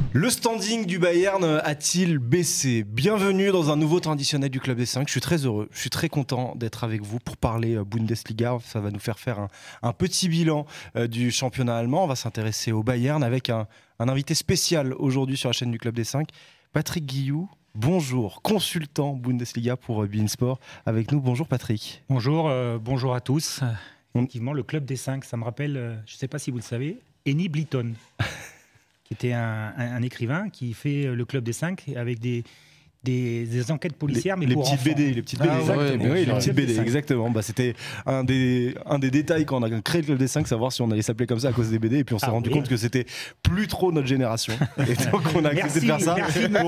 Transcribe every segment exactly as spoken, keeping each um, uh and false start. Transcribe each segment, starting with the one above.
Le standing du Bayern a-t-il baissé? Bienvenue dans un nouveau temps additionnel du Club des cinq. Je suis très heureux, je suis très content d'être avec vous pour parler Bundesliga. Ça va nous faire faire un, un petit bilan euh, du championnat allemand. On va s'intéresser au Bayern avec un, un invité spécial aujourd'hui sur la chaîne du Club des cinq. Patrick Guilloux, bonjour, consultant Bundesliga pour beIN Sport avec nous. Bonjour Patrick. Bonjour, euh, bonjour à tous. Effectivement, le Club des cinq, ça me rappelle, euh, je ne sais pas si vous le savez, Henny Blyton. qui était un, un, un écrivain qui fait le Club des cinq avec des, des, des enquêtes policières, les, mais les pour petites enfants. B D, les petites B D. Ah, ouais, oui, les petites B D, exactement. Bah, c'était un des, un des détails quand on a créé le Club des cinq, savoir si on allait s'appeler comme ça à cause des B D, et puis on s'est ah, rendu oui. compte que c'était plus trop notre génération. Et donc on a accepté de faire ça. Merci pour,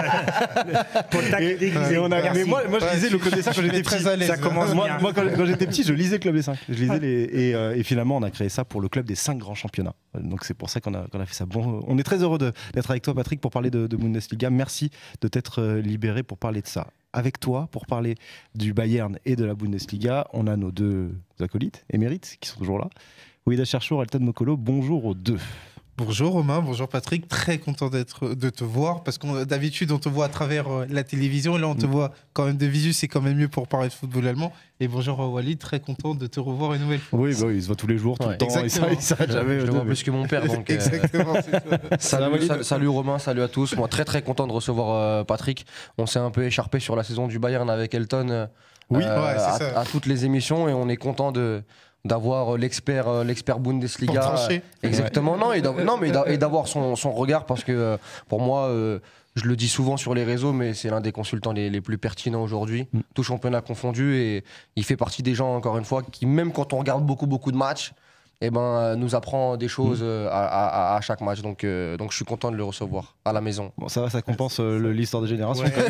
euh, pour le tac déguisé. On a, mais moi, moi je lisais ouais, le Club des cinq quand j'étais petit. Ça commence moi, moi quand, quand j'étais petit, je lisais le Club des cinq. Je lisais les, et, euh, et finalement, on a créé ça pour le Club des cinq grands championnats. Donc c'est pour ça qu'on a, qu'on a fait ça. Bon, on est très heureux de, d'être avec toi, Patrick, pour parler de, de Bundesliga. Merci de t'être libéré pour parler de ça. Avec toi, pour parler du Bayern et de la Bundesliga, on a nos deux acolytes émérites qui sont toujours là. Ouida Cherchour, Elton Mokolo, bonjour aux deux. Bonjour Romain, bonjour Patrick, très content d'être, de te voir parce que d'habitude on te voit à travers la télévision et là on te mmh. voit quand même de visu, c'est quand même mieux pour parler de football allemand. Et bonjour Walid, très content de te revoir une nouvelle fois. Oui, bah oui, il se voit tous les jours, tout ouais, le temps, exactement. Et ça, il s'arrête jamais. Je le vois plus que mon père donc. Exactement, euh... c'est ça. salut, salut, salut Romain, salut à tous. Moi très très content de recevoir euh, Patrick. On s'est un peu écharpé sur la saison du Bayern avec Elton euh, oui, euh, ouais, à, ça. à toutes les émissions et on est content de d'avoir l'expert l'expert Bundesliga euh, exactement ouais. non et non mais et d'avoir son, son regard parce que pour moi euh, je le dis souvent sur les réseaux mais c'est l'un des consultants les, les plus pertinents aujourd'hui mm. tout championnat confondu et il fait partie des gens encore une fois qui même quand on regarde beaucoup beaucoup de matchs et eh ben nous apprend des choses mm. à, à, à chaque match donc euh, donc je suis content de le recevoir à la maison. Bon ça va, ça compense euh, le, l'histoire des générations. Ouais,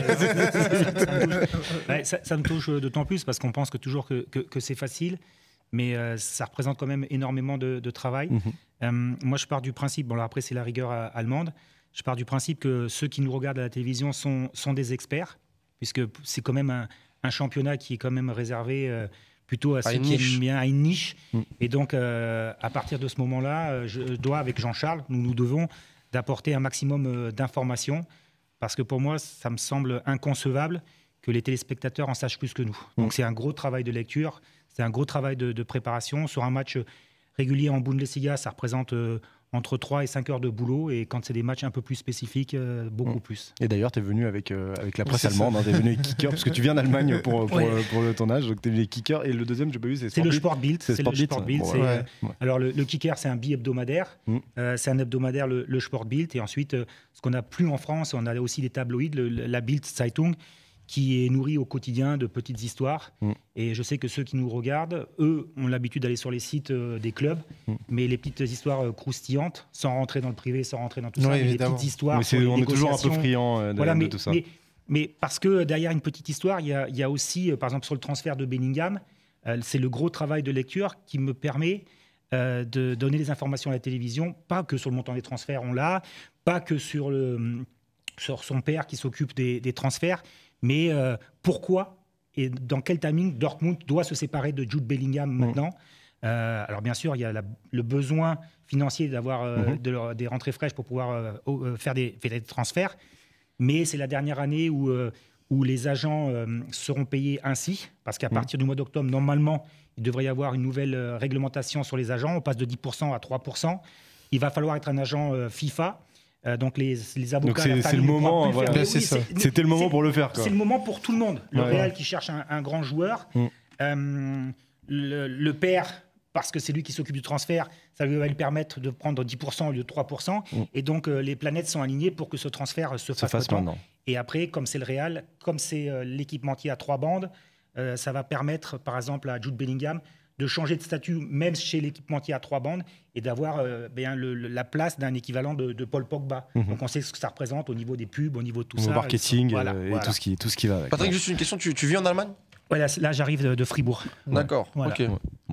ouais, ça, ça me touche d'autant plus parce qu'on pense que toujours que, que, que c'est facile. Mais euh, ça représente quand même énormément de, de travail. Mmh. Euh, moi, je pars du principe, bon, alors après, c'est la rigueur euh, allemande, je pars du principe que ceux qui nous regardent à la télévision sont, sont des experts, puisque c'est quand même un, un championnat qui est quand même réservé euh, plutôt à, à ceux qui aiment bien, à une niche. Mmh. Et donc, euh, à partir de ce moment-là, je dois, avec Jean-Charles, nous nous devons d'apporter un maximum euh, d'informations, parce que pour moi, ça me semble inconcevable que les téléspectateurs en sachent plus que nous. Mmh. Donc, c'est un gros travail de lecture. C'est un gros travail de, de préparation. Sur un match régulier en Bundesliga, ça représente euh, entre trois et cinq heures de boulot. Et quand c'est des matchs un peu plus spécifiques, euh, beaucoup mmh. plus. Et d'ailleurs, tu es venu avec, euh, avec la presse allemande, hein, tu es venu avec Kicker, parce que tu viens d'Allemagne pour, pour, ouais. pour, pour le tournage. Donc tu es venu avec Kicker. Et le deuxième, je n'ai pas vu, c'est C'est le Sportbild. C'est, c'est Sport le Sportbild. Bon, ouais. ouais. euh, alors le, le Kicker, c'est un bi-hebdomadaire. Mmh. Euh, c'est un hebdomadaire, le, le Sportbild. Et ensuite, euh, ce qu'on n'a plus en France, on a aussi des tabloïds, le, la Bild Zeitung, qui est nourri au quotidien de petites histoires. Mm. Et je sais que ceux qui nous regardent, eux, ont l'habitude d'aller sur les sites euh, des clubs, mm. mais les petites histoires euh, croustillantes, sans rentrer dans le privé, sans rentrer dans tout oui, ça, mais les petites histoires mais sur les on est toujours un peu friand de, voilà, de mais, tout ça. Mais, mais parce que derrière une petite histoire, il y a, il y a aussi, euh, par exemple, sur le transfert de Bellingham, euh, c'est le gros travail de lecture qui me permet euh, de donner des informations à la télévision, pas que sur le montant des transferts, on l'a, pas que sur, le, sur son père qui s'occupe des, des transferts, mais euh, pourquoi et dans quel timing Dortmund doit se séparer de Jude Bellingham maintenant mmh. euh, Alors bien sûr, il y a la, le besoin financier d'avoir euh, mmh. de leur, des rentrées fraîches pour pouvoir euh, euh, faire, des, faire des transferts, mais c'est la dernière année où, euh, où les agents euh, seront payés ainsi, parce qu'à mmh. partir du mois d'octobre, normalement, il devrait y avoir une nouvelle euh, réglementation sur les agents, on passe de dix pour cent à trois pour cent. Il va falloir être un agent euh, FIFA. Euh, donc les, les avocats, donc c'est, c'est le moment, voilà. oui, c'est c'est, c'était le moment c'est, pour le faire. Quoi. C'est le moment pour tout le monde. Le ouais, Real ouais. qui cherche un, un grand joueur, mm. euh, le, le père parce que c'est lui qui s'occupe du transfert, ça lui va lui permettre de prendre dix pour cent au lieu de trois pour cent. Mm. Et donc euh, les planètes sont alignées pour que ce transfert se, se fasse, fasse maintenant. Et après, comme c'est le Real, comme c'est euh, l'équipementier à trois bandes, euh, ça va permettre par exemple à Jude Bellingham de changer de statut, même chez l'équipementier à trois bandes, et d'avoir euh, bien, le, le, la place d'un équivalent de, de Paul Pogba. Mm-hmm. Donc on sait ce que ça représente au niveau des pubs, au niveau de tout au ça. Au marketing voilà, et voilà. Tout, ce qui, tout ce qui va avec. Patrick, juste une question, tu, tu vis en Allemagne ? Voilà, là j'arrive de, de Fribourg. D'accord, voilà. ok. Ça,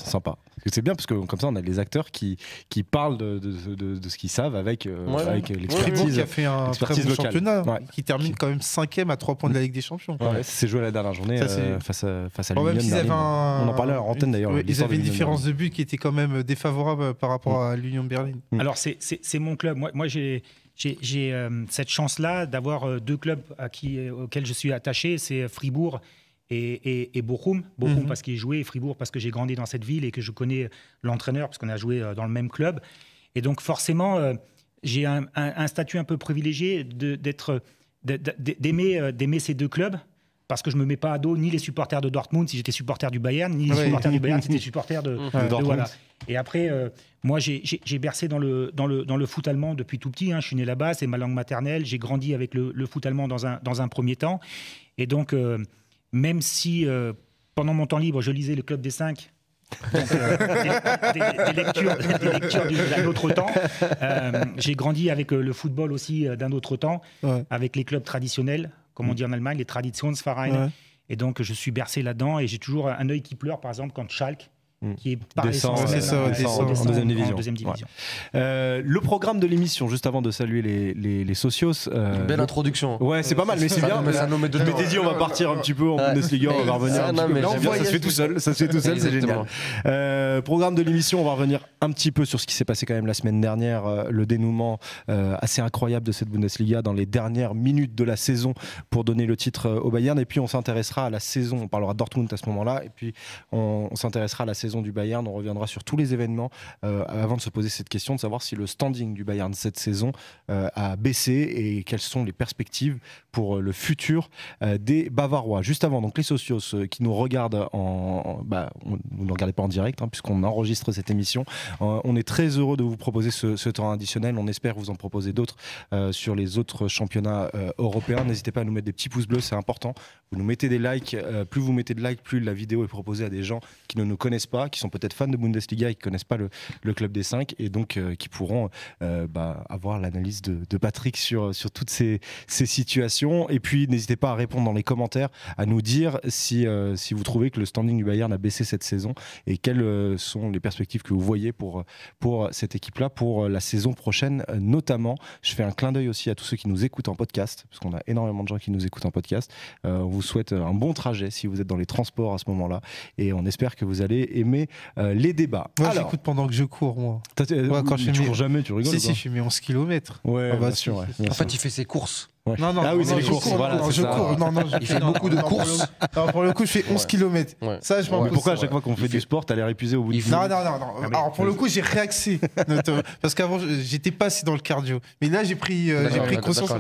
sympa. C'est bien parce que comme ça, on a des acteurs qui, qui parlent de, de, de, de ce qu'ils savent avec, euh, ouais, avec ouais. l'expertise. Qui a fait un très bon locale. championnat, ouais. qui termine quand même cinquième à trois points de la Ligue des Champions. Ouais, c'est joué la dernière journée ça, euh, face à, face à bon, l'Union Berlin. Un... On en parlait à l'antenne d'ailleurs. Ouais, ils avaient une différence de but qui était quand même défavorable par rapport mmh. à l'Union Berlin. Mmh. Alors, c'est mon club. Moi, moi j'ai. J'ai euh, cette chance-là d'avoir euh, deux clubs à qui, euh, auxquels je suis attaché, c'est Fribourg et, et, et Bochum. Bochum mm-hmm. parce qu'il jouait et Fribourg parce que j'ai grandi dans cette ville et que je connais l'entraîneur parce qu'on a joué euh, dans le même club. Et donc forcément, euh, j'ai un, un, un statut un peu privilégié d'être, d'aimer, euh, d'aimer ces deux clubs. Parce que je ne me mets pas à dos ni les supporters de Dortmund si j'étais supporter du Bayern, ni les oui. supporters du Bayern si j'étais supporter de, mmh. de, de voilà. Et après, euh, moi, j'ai bercé dans le, dans, le, dans le foot allemand depuis tout petit. Hein. Je suis né là-bas, c'est ma langue maternelle. J'ai grandi avec le, le foot allemand dans un, dans un premier temps. Et donc, euh, même si euh, pendant mon temps libre, je lisais le Club des Cinq, donc, euh, des, des, des lectures, des lectures d'un autre temps. Euh, j'ai grandi avec le football aussi d'un autre temps, ouais. avec les clubs traditionnels, comme on dit en Allemagne, les Traditionsvereine. Ouais. Et donc, je suis bercé là-dedans et j'ai toujours un œil qui pleure, par exemple, quand Schalke, qui est par descend, descend, descend, descend en deuxième division. En deuxième division. Ouais. Euh, le programme de l'émission, juste avant de saluer les, les, les socios. Euh, Belle introduction. Ouais, c'est pas mal, mais c'est bien. Mais ça nous met de je m'étais dit, on va partir un petit peu en ouais. Bundesliga, on va revenir. Ça, un non, peu. Mais non, bien, ça se fait tout seul, ça se fait tout seul, c'est génial. Euh, programme de l'émission, on va revenir un petit peu sur ce qui s'est passé quand même la semaine dernière, euh, le dénouement euh, assez incroyable de cette Bundesliga dans les dernières minutes de la saison pour donner le titre euh, au Bayern. Et puis on s'intéressera à la saison, on parlera de Dortmund à ce moment-là, et puis on, on s'intéressera à la saison du Bayern, on reviendra sur tous les événements euh, avant de se poser cette question de savoir si le standing du Bayern cette saison euh, a baissé et quelles sont les perspectives pour le futur euh, des Bavarois. Juste avant, donc les socios euh, qui nous regardent en, en bah, on, vous ne regardez pas en direct hein, puisqu'on enregistre cette émission. Euh, on est très heureux de vous proposer ce, ce temps additionnel. On espère vous en proposer d'autres euh, sur les autres championnats euh, européens. N'hésitez pas à nous mettre des petits pouces bleus, c'est important. Vous nous mettez des likes, euh, plus vous mettez de likes, plus la vidéo est proposée à des gens qui ne nous connaissent pas, qui sont peut-être fans de Bundesliga et qui ne connaissent pas le, le club des cinq et donc euh, qui pourront euh, bah, avoir l'analyse de, de Patrick sur, sur toutes ces, ces situations. Et puis n'hésitez pas à répondre dans les commentaires, à nous dire si, euh, si vous trouvez que le standing du Bayern a baissé cette saison et quelles euh, sont les perspectives que vous voyez pour, pour cette équipe-là, pour la saison prochaine euh, notamment. Je fais un clin d'œil aussi à tous ceux qui nous écoutent en podcast, parce qu'on a énormément de gens qui nous écoutent en podcast. Euh, on vous souhaite un bon trajet si vous êtes dans les transports à ce moment-là et on espère que vous allez aimer euh, les débats. Moi, j'écoute pendant que je cours, moi. Ouais, quand je tu mis... cours jamais, tu rigoles. Si, si, je fais mes onze kilomètres. Ouais, ah bah, bien sûr. Ouais. En fait, il fait ses courses. Ouais. Non, non, ah oui, c'est les courses. courses. Voilà, non, je ça. cours. Non, non, je... Il fait non, beaucoup non, de non, courses. Pour le... pour le coup, je fais onze kilomètres. Ouais. Ça, je m'en ouais. Pourquoi à chaque fois qu'on fait du sport, t'as l'air épuisé au bout du Non, non, non. non. Alors, pour le coup, j'ai réaxé. Parce qu'avant, j'étais pas assez dans le cardio. Mais là, j'ai pris, euh, j'ai pris conscience.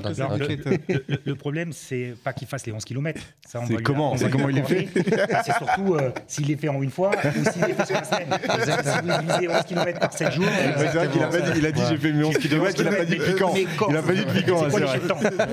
Le, le, le problème, c'est pas qu'il fasse les onze kilomètres. C'est comment, comment il les fait. C'est surtout euh, s'il les fait en une fois ou s'il les fait sur la semaine. Si vous divisez onze kilomètres par sept jours. C'est vrai qu'il a pas dit, il a dit j'ai fait mes onze kilomètres, il a pas dit piquant. Il a pas dit piquant, c'est vrai.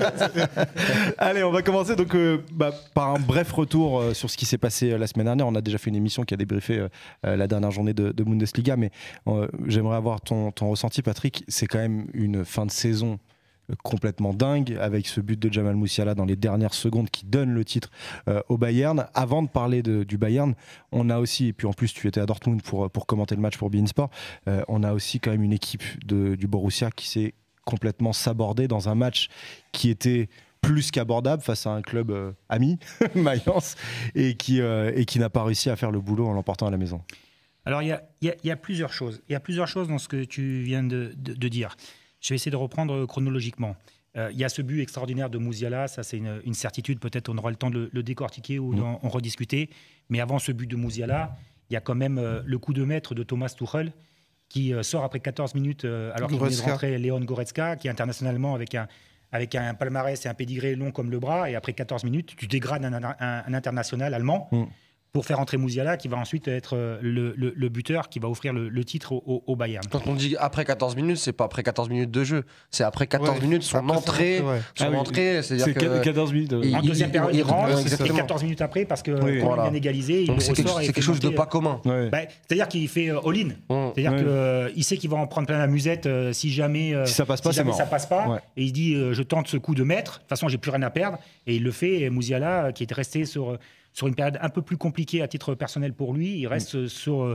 Allez, on va commencer donc euh, bah, par un bref retour euh, sur ce qui s'est passé euh, la semaine dernière. On a déjà fait une émission qui a débriefé euh, euh, la dernière journée de, de Bundesliga, mais euh, j'aimerais avoir ton, ton ressenti, Patrick. C'est quand même une fin de saison complètement dingue avec ce but de Jamal Musiala dans les dernières secondes qui donne le titre euh, au Bayern. Avant de parler de, du Bayern, on a aussi, et puis en plus tu étais à Dortmund pour, pour commenter le match pour beIN Sport, euh, on a aussi quand même une équipe de, du Borussia qui s'est complètement sabordée dans un match qui était plus qu'abordable face à un club euh, ami, Mayence, et qui, euh, et qui n'a pas réussi à faire le boulot en l'emportant à la maison. Alors il y, y, y a plusieurs choses. Il y a plusieurs choses dans ce que tu viens de, de, de dire. Je vais essayer de reprendre chronologiquement. Euh, il y a ce but extraordinaire de Musiala, ça c'est une, une certitude, peut-être on aura le temps de le, le décortiquer ou mmh. d'en en rediscuter. Mais avant ce but de Musiala, il y a quand même euh, le coup de maître de Thomas Tuchel qui euh, sort après quatorze minutes, euh, alors qu'il venait de rentrer Leon Goretzka, qui est internationalement avec un, avec un palmarès et un pédigré long comme le bras, et après quatorze minutes, tu dégrades un, un, un international allemand. Mmh. pour faire entrer Musiala, qui va ensuite être le, le, le buteur, qui va offrir le, le titre au, au Bayern. Quand on dit après quatorze minutes, c'est pas après quatorze minutes de jeu, c'est après quatorze ouais, minutes, son entrée, ouais. son ah oui, entrée, c'est-à-dire que quatorze minutes. Il, en deuxième période, il, il rentre, et quatorze minutes après, parce que oui, quand voilà. il vient égaliser, il c'est quelque, quelque chose de pas commun. Ouais. Bah, c'est-à-dire qu'il fait euh, all-in, mmh. c'est-à-dire ouais. qu'il euh, sait qu'il va en prendre plein la musette euh, si jamais, euh, si ça passe pas, si jamais c'est ça passe pas, ouais. et il dit euh, je tente ce coup de maître, de toute façon j'ai plus rien à perdre, et il le fait. Et Musiala, qui est resté sur sur une période un peu plus compliquée à titre personnel pour lui, il reste mmh. sur,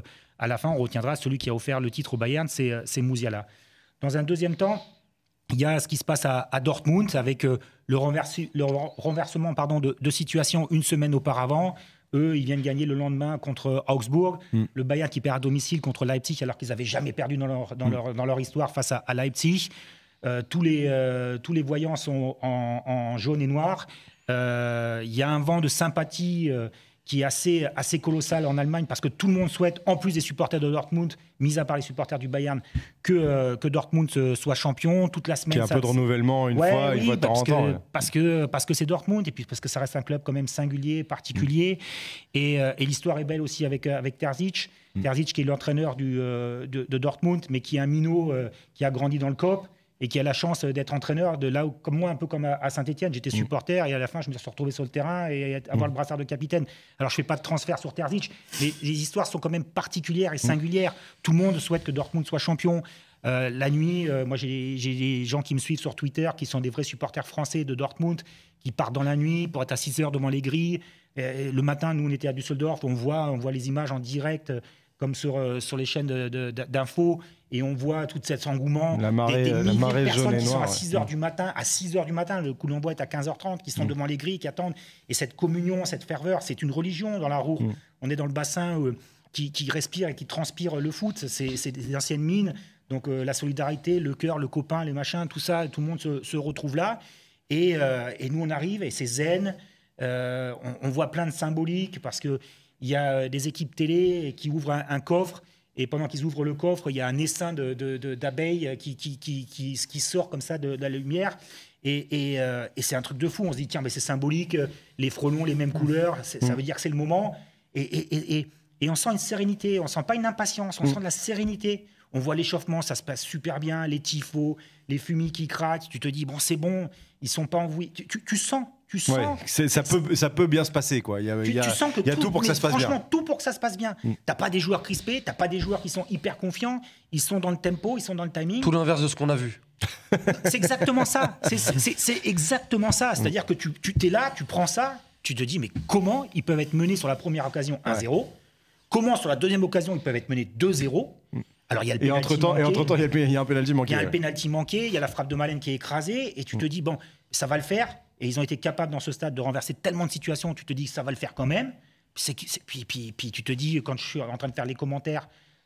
à la fin, on retiendra celui qui a offert le titre au Bayern, c'est, c'est Musiala. Dans un deuxième temps, il y a ce qui se passe à, à Dortmund avec euh, le, renversi, le renversement pardon, de, de situation une semaine auparavant. Eux, ils viennent gagner le lendemain contre Augsbourg. Mm. Le Bayern qui perd à domicile contre Leipzig alors qu'ils n'avaient jamais perdu dans leur, dans, mm. leur, dans leur histoire face à, à Leipzig. Euh, tous, les, euh, tous les voyants sont en, en jaune et noir. Il euh, y a un vent de sympathie euh, qui est assez, assez colossal en Allemagne parce que tout le monde souhaite, en plus des supporters de Dortmund, mis à part les supporters du Bayern, que, euh, que Dortmund soit champion toute la semaine. Qu'il y ait un ça, peu de renouvellement une ouais, fois, oui, une fois de temps en temps. Ouais. Parce que parce que c'est Dortmund et puis parce que ça reste un club quand même singulier, particulier. Mmh. Et, euh, et l'histoire est belle aussi avec, avec Terzic. Mmh. Terzic qui est l'entraîneur du, euh, de, de Dortmund, mais qui est un minot euh, qui a grandi dans le C O P. Et qui a la chance d'être entraîneur de là où, comme moi, un peu comme à, à Saint-Etienne, j'étais supporter et à la fin, je me suis retrouvé sur le terrain et avoir mmh. le brassard de capitaine. Alors, je ne fais pas de transfert sur Terzic, mais les histoires sont quand même particulières et singulières. Mmh. Tout le monde souhaite que Dortmund soit champion. Euh, la nuit, euh, moi, j'ai, j'ai des gens qui me suivent sur Twitter, qui sont des vrais supporters français de Dortmund, qui partent dans la nuit pour être à six heures devant les grilles. Et le matin, nous, on était à Düsseldorf, on voit, on voit les images en direct, comme sur, euh, sur les chaînes de, de, d'infos, et on voit tout cet engouement. La marée, des, des la marée de personnes jaune et qui noire, sont à six heures ouais. du matin, à six heures du matin, le coup d'envoi est à quinze heures trente, qui sont mmh. devant les grilles, qui attendent. Et cette communion, cette ferveur, c'est une religion dans la Ruhr. Mmh. On est dans le bassin euh, qui, qui respire et qui transpire le foot. C'est, c'est des anciennes mines. Donc euh, la solidarité, le cœur, le copain, les machins, tout ça, tout le monde se, se retrouve là. Et, euh, et nous, on arrive et c'est zen. Euh, on, on voit plein de symboliques parce qu'il y a des équipes télé qui ouvrent un, un coffre. Et pendant qu'ils ouvrent le coffre, il y a un essaim de, de, de, d'abeilles qui, qui, qui, qui, qui sort comme ça de, de la lumière. Et, et, euh, et c'est un truc de fou. On se dit, tiens, mais c'est symbolique, les frelons, les mêmes couleurs, c'est, ça veut dire que c'est le moment. Et, et, et, et on sent une sérénité, on ne sent pas une impatience, on sent de la sérénité. On voit l'échauffement, ça se passe super bien, les tifos, les fumis qui craquent. Tu te dis, bon, c'est bon, ils ne sont pas envoyés. Tu, tu, tu sens. Tu sens, ouais, c'est, ça, peut, ça peut bien se passer, quoi. Il y a, tu, il y a, tu sens que il y a tout, tout pour que ça se passe franchement, bien. Franchement, tout pour que ça se passe bien. Mm. T'as pas des joueurs crispés, t'as pas des joueurs qui sont hyper confiants. Ils sont dans le tempo, ils sont dans le timing. Tout l'inverse de ce qu'on a vu. C'est exactement ça. C'est, c'est, c'est exactement ça. C'est-à-dire que tu, tu t'es là, tu prends ça, tu te dis, mais comment ils peuvent être menés sur la première occasion un zéro ouais. Comment sur la deuxième occasion ils peuvent être menés deux zéro. Alors, il y a le et entre-temps, et entre-temps, il y a un pénalty manqué. Il y a un ouais. pénalty manqué, il y a la frappe de Malen qui est écrasée, et tu te dis, bon, ça va le faire. Et ils ont été capables dans ce stade de renverser tellement de situations, tu te dis que ça va le faire quand même. C'est, c'est, puis, puis, puis tu te dis, quand je suis en train de faire les commentaires,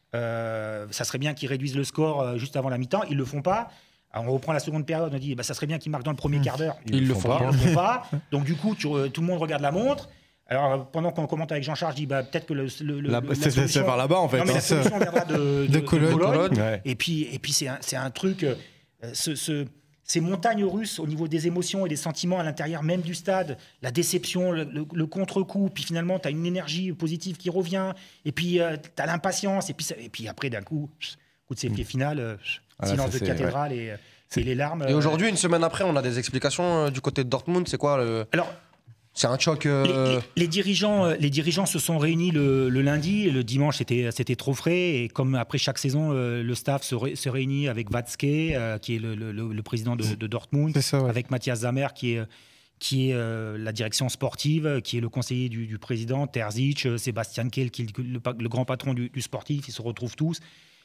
euh, ça serait bien qu'ils réduisent le score euh, juste avant la mi-temps. Ils ne le font pas. Alors, on reprend la seconde période, on dit, bah, ça serait bien qu'ils marquent dans le premier mmh. quart d'heure. Ils ne le font pas. Ils le font pas. Donc du coup, tu, tout le monde regarde la montre. Alors, pendant qu'on commente avec Jean-Charles, je dis bah, peut-être que le, le, la, la c'est, solution... c'est par là-bas, en fait. Non, mais hein, la solution viendra de, de, de Cologne. De Cologne. Ouais. Et puis, et puis c'est, un, c'est un truc... Euh, ce, ce, ces montagnes russes au niveau des émotions et des sentiments à l'intérieur même du stade, la déception, le, le, le contre-coup, puis finalement, tu as une énergie positive qui revient, et puis euh, tu as l'impatience, et puis, ça, et puis après, d'un coup, coup de sifflet final, euh, ah, silence ça, de cathédrale ouais. et, et les larmes. Et aujourd'hui, une semaine après, on a des explications euh, du côté de Dortmund. C'est quoi le... Alors, c'est un choc. Euh... Les, les, les, dirigeants, les dirigeants se sont réunis le, le lundi. Le dimanche, c'était, c'était trop frais. Et comme après chaque saison, euh, le staff se, ré, se réunit avec Watzke, euh, qui est le, le, le président de, de Dortmund, ça, ouais. avec Matthias Sammer, qui est, qui est euh, la direction sportive, qui est le conseiller du, du président, Terzic, Sébastien Kehl, qui est le, le, le grand patron du, du sportif. Ils se retrouvent tous.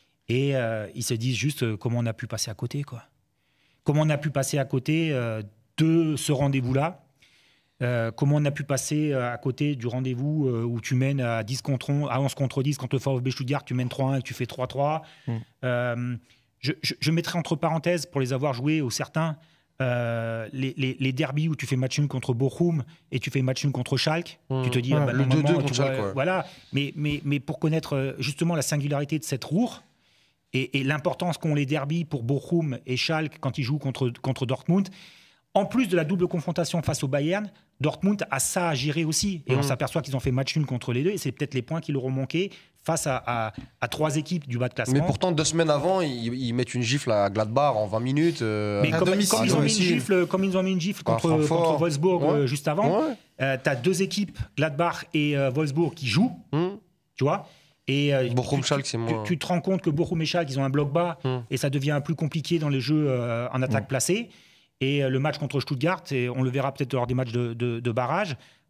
Et euh, ils se disent juste euh, comment on a pu passer à côté, quoi. Comment on a pu passer à côté euh, de ce rendez-vous-là. Euh, comment on a pu passer à côté du rendez-vous euh, où tu mènes à, dix contre onze, à onze contre dix contre le VfB Stuttgart, tu mènes trois un et tu fais trois trois. Mmh. Euh, je, je, je mettrai entre parenthèses, pour les avoir joués ou certains, euh, les, les, les derbies où tu fais match nul contre Bochum et tu fais match nul contre Schalke. Mmh. Tu te dis, ouais, bah, le deux deux contre Schalke. Ouais. Voilà. Mais, mais, mais pour connaître justement la singularité de cette Ruhr et, et l'importance qu'ont les derbies pour Bochum et Schalke quand ils jouent contre, contre Dortmund, en plus de la double confrontation face au Bayern, Dortmund a ça à gérer aussi. Et mmh. on s'aperçoit qu'ils ont fait match nul contre les deux. Et c'est peut-être les points qui leur ont manqué face à, à, à trois équipes du bas de classement. Mais pourtant, deux semaines avant, ils, ils mettent une gifle à Gladbach en vingt minutes. Euh, Mais comme, domicile, comme, ils ont mis une gifle, comme ils ont mis une gifle contre, contre Wolfsburg ouais. euh, juste avant, ouais. euh, tu as deux équipes, Gladbach et euh, Wolfsburg, qui jouent. Mmh. Tu vois et euh, Bochum, tu, Schalke, tu, c'est moins... tu, tu te rends compte que Bochum et Schalke, ils ont un bloc bas. Mmh. Et ça devient plus compliqué dans les jeux euh, en attaque mmh. placée. Et le match contre Stuttgart, et on le verra peut-être lors des matchs de, de, de barrage,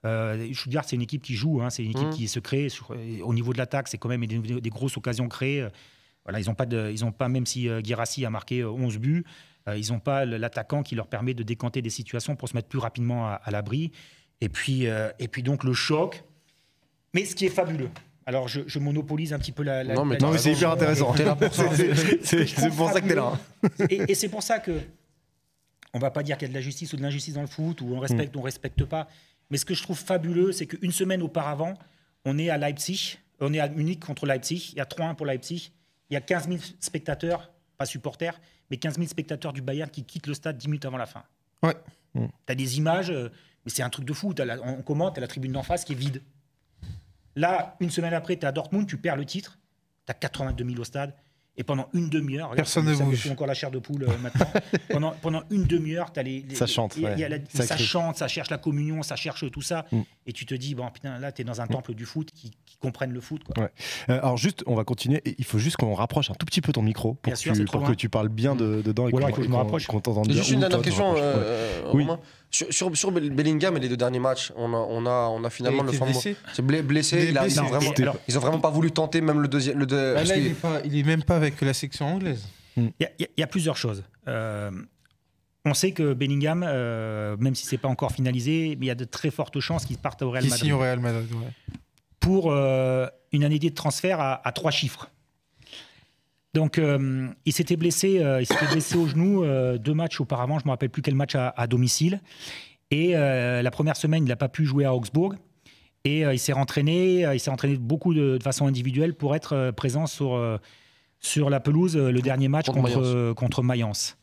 Euh, Stuttgart, c'est une équipe qui joue, hein, c'est une équipe Mmh. qui se crée. Sur, au niveau de l'attaque, c'est quand même des, des grosses occasions créées. Voilà, ils n'ont pas, de, ils ont pas, même si euh, Guirassy a marqué onze buts, euh, ils n'ont pas l'attaquant qui leur permet de décanter des situations pour se mettre plus rapidement à, à l'abri. Et puis, euh, et puis donc le choc. Mais ce qui est fabuleux. Alors je, je monopolise un petit peu la. la Non, mais, la non, mais c'est hyper intéressant. T'es là pour ça. C'est pour ça que t'es là. Et, et c'est pour ça que on va pas dire qu'il y a de la justice ou de l'injustice dans le foot, ou on respecte ou on respecte pas. Mais ce que je trouve fabuleux, c'est qu'une semaine auparavant, on est à Leipzig, on est à Munich contre Leipzig. Il y a trois un pour Leipzig. Il y a quinze mille spectateurs, pas supporters, mais quinze mille spectateurs du Bayern qui quittent le stade dix minutes avant la fin. Ouais. Mm. Tu as des images, euh, mais c'est un truc de fou. T'as la, on commente, tu as la tribune d'en face qui est vide. Là, une semaine après, tu es à Dortmund, tu perds le titre, tu as quatre-vingt-deux mille au stade. Et pendant une demi-heure, regarde, Personne ne ça me bouge. fout encore la chair de poule euh, maintenant. pendant, pendant une demi-heure, t'as les, les- Ça chante, il y a- ouais. il y a la- Ça ça crie. chante, ça cherche la communion, ça cherche tout ça. Mm. Et tu te dis, bon, putain, là, tu es dans un temple du foot qui, qui comprennent le foot. Quoi. Ouais. Euh, alors juste, on va continuer. Et il faut juste qu'on rapproche un tout petit peu ton micro pour, Bien que, sûr, tu, c'est trop pour que loin. tu parles bien de, dedans et Ou alors, qu'on il faut que je me qu'on- rapproche. qu'on t'entende bien. Juste une Ou dernière toi, te question, rapproches. Ouais. euh, Oui. Romain. Sur, sur, sur Bellingham et les deux derniers matchs, on a, on a, on a finalement Il le était fameux. blessé. C'est blé- blessé. Il est il a- blessé. ils, ont Non, vraiment, et alors- ils ont vraiment pas voulu tenter même le deuxième. Le deux- Ah, parce là, qu'il- il est, pas, il est même pas avec la section anglaise. Il y, a- il y a- il y a plusieurs choses. Euh, on sait que Bellingham, euh, même si c'est pas encore finalisé, mais il y a de très fortes chances qu'il parte au Real Qui Madrid. signe au Real Madrid. Ouais. Pour euh, une année de transfert à, à trois chiffres. Donc, euh, il s'était blessé, euh, il s'était blessé au genou euh, deux matchs auparavant. Je ne me rappelle plus quel match à, à domicile. Et euh, la première semaine, il n'a pas pu jouer à Augsbourg. Et euh, il s'est entraîné, euh, il s'est entraîné beaucoup de, de façon individuelle pour être euh, présent sur, euh, sur la pelouse euh, le dernier match Contre contre, Mayence. euh, contre Mayence.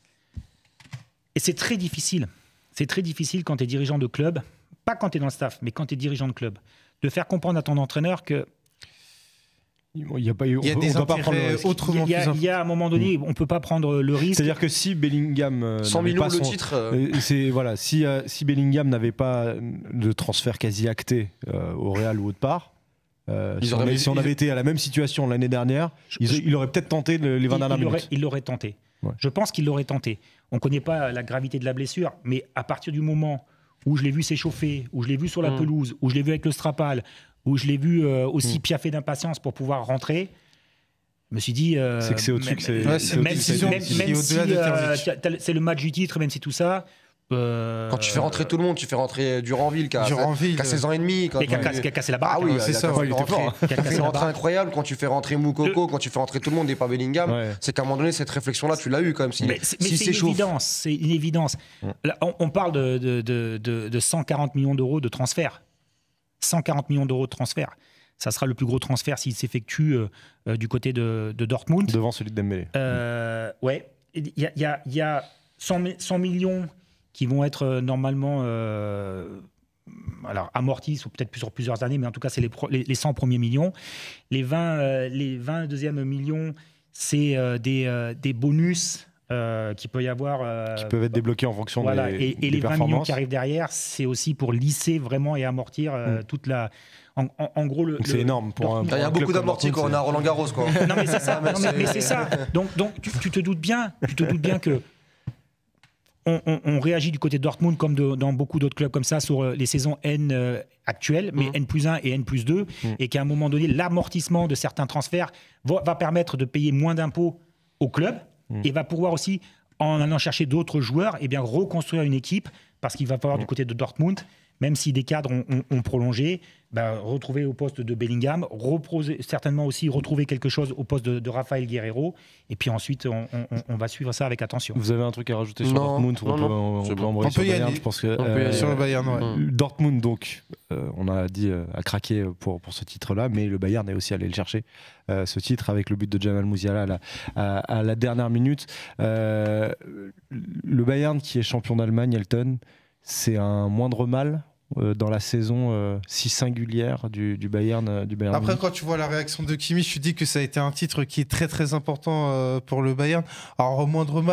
Et c'est très difficile. C'est très difficile quand tu es dirigeant de club, pas quand tu es dans le staff, mais quand tu es dirigeant de club, de faire comprendre à ton entraîneur que Il y a pas eu. Il y a on des doit pas prendre le intérêts risque. autrement il y, a, plus il y a un moment donné, on ne peut pas prendre le risque. C'est-à-dire que si Bellingham euh, cent n'avait millions pas le son- titre. euh, Euh, c'est voilà, si euh, si Bellingham n'avait pas de transfert quasi acté euh, au Real ou autre part, euh, Ils si, on, auraient- avait- si on ils- avait été à la même situation l'année dernière, Je- ils- je- il aurait peut-être tenté le- les vingt il, dernières il l'aurait- minutes. il l'aurait tenté. Ouais. Je pense qu'il l'aurait tenté. On ne connaît pas la gravité de la blessure, mais à partir du moment où je l'ai vu s'échauffer, où je l'ai vu sur la Mm. pelouse, où je l'ai vu avec le Strapal, où je l'ai vu euh, aussi Mm. piaffer d'impatience pour pouvoir rentrer, je me suis dit. euh, C'est que c'est au-dessus même- que c'est- Ouais, c'est même une si- décision même- qui même est si, au-delà de euh, Terzic. t'as- t'as- c'est le match du titre, même si tout ça. euh, Quand tu fais rentrer tout le monde, tu fais rentrer Duranville qui a, Duranville, qui a seize ans et demi. Quand Mais qui a, tu- cassé- qui a cassé la barre. Ah oui, c'est il a ça, fait ouais, il était rentrer- fort, hein. Qui a il cassé fait la rentrer barre. incroyable quand tu fais rentrer Moukoko, quand tu fais rentrer tout le monde et pas Bellingham. Ouais. C'est qu'à un moment donné, cette réflexion-là, tu l'as eu quand même. Si, Mais c'est mais si c'est une s'échauffe. évidence. C'est une évidence. Ouais. Là, on, on parle de, de, de, de- de cent quarante millions d'euros de transfert. cent quarante millions d'euros de transfert. Ça sera le plus gros transfert s'il s'effectue euh, euh, du côté de, de Dortmund. Devant celui de Dembélé. Euh, ouais. Il y a, il y a- il y a cent, mi- cent millions qui vont être euh, normalement euh, alors, amortis sur peut-être sur plusieurs années, mais en tout cas, c'est les, pro- les, les cent premiers millions. Les vingt, euh, les vingt deuxièmes millions, c'est euh, des, euh, des bonus euh, qu'il peut y avoir. euh, Qui peuvent être débloqués en fonction voilà. des, et, et des les vingt millions performances. qui arrivent derrière, c'est aussi pour lisser vraiment et amortir euh, Mm. toute la. En, en- en gros, le. Donc le- c'est énorme pour un. Dortmund- pour Il y a un beaucoup club comme d'amortis quand Dortmund, on est à Roland Garros. Quoi. non mais c'est ça, mais non, mais, mais c'est c'est- ça. Donc, donc tu, tu te doutes bien, tu te doutes bien que on, on- on réagit du côté de Dortmund comme de- dans beaucoup d'autres clubs comme ça sur euh, les saisons N euh, actuelles, mais Mhm. N plus un et N plus deux, Mhm. et qu'à un moment donné, l'amortissement de certains transferts va, va permettre de payer moins d'impôts au club Mhm. et va pouvoir aussi, en allant chercher d'autres joueurs, et bien reconstruire une équipe, parce qu'il va falloir Mhm. du côté de Dortmund, même si des cadres ont, ont- ont prolongé, ben, retrouver au poste de Bellingham, reposer- certainement aussi retrouver quelque chose au poste de, de Rafael Guerreiro, et puis ensuite on, on- on va suivre ça avec attention. Vous avez un truc à rajouter sur Non, Dortmund ou non, on peut, non, on c'est peut bon. embrayer On sur peut y Bayern, aller. je pense que, On peut y euh, aller. Sur le Bayern, ouais. Mm. Dortmund, donc, euh, on a dit euh, a craqué pour, pour ce titre-là, mais le Bayern est aussi allé le chercher, euh, ce titre, avec le but de Jamal Musiala à la, à, à la dernière minute. Euh, le Bayern, qui est champion d'Allemagne, Elton, c'est un moindre mal euh, dans la saison euh, si singulière du, du Bayern. euh, du Bayern Après, Munich. quand tu vois la réaction de Kimmich, tu dis que ça a été un titre qui est très très important euh, pour le Bayern. Alors, au moindre mal,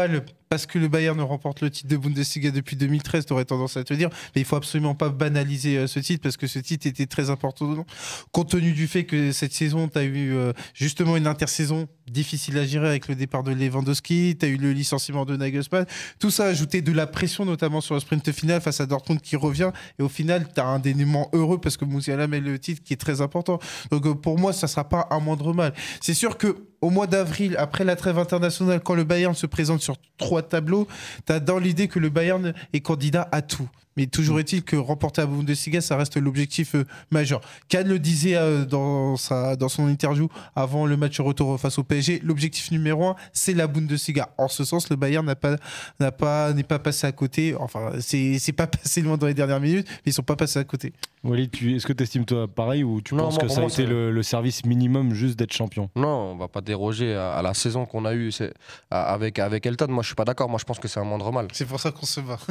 parce que le Bayern remporte le titre de Bundesliga depuis deux mille treize, tu aurais tendance à te dire, mais il faut absolument pas banaliser euh, ce titre parce que ce titre était très important, compte tenu du fait que cette saison, tu as eu euh, justement une intersaison difficile à gérer avec le départ de Lewandowski, tu as eu le licenciement de Nagelsmann, tout ça a ajouté de la pression, notamment sur le sprint final face à Dortmund qui revient, et au final, tu as un dénouement heureux parce que Musiala met le titre qui est très important. Donc euh, pour moi, ça sera pas un moindre mal. C'est sûr que au mois d'avril, après la trêve internationale, quand le Bayern se présente sur trois tableaux, tu as dans l'idée que le Bayern est candidat à tout. Mais toujours est-il que remporter la Bundesliga, ça reste l'objectif euh, majeur. Kahn le disait euh, dans, sa, dans son interview avant le match retour face au P S G, l'objectif numéro un, c'est la Bundesliga. En ce sens, le Bayern n'a pas, n'a pas, n'est pas passé à côté. Enfin, c'est, c'est pas passé loin dans les dernières minutes, mais ils sont pas passés à côté. Walid, tu, est-ce que tu estimes toi pareil ou tu Non, penses moi, que pour ça a moi, été c'est- le, le service minimum juste d'être champion? Non, on va pas déroger à, à la saison qu'on a eue c'est- à- avec, avec Elton. Moi, je suis pas d'accord. Moi, je pense que c'est un moindre mal. C'est pour ça qu'on se bat.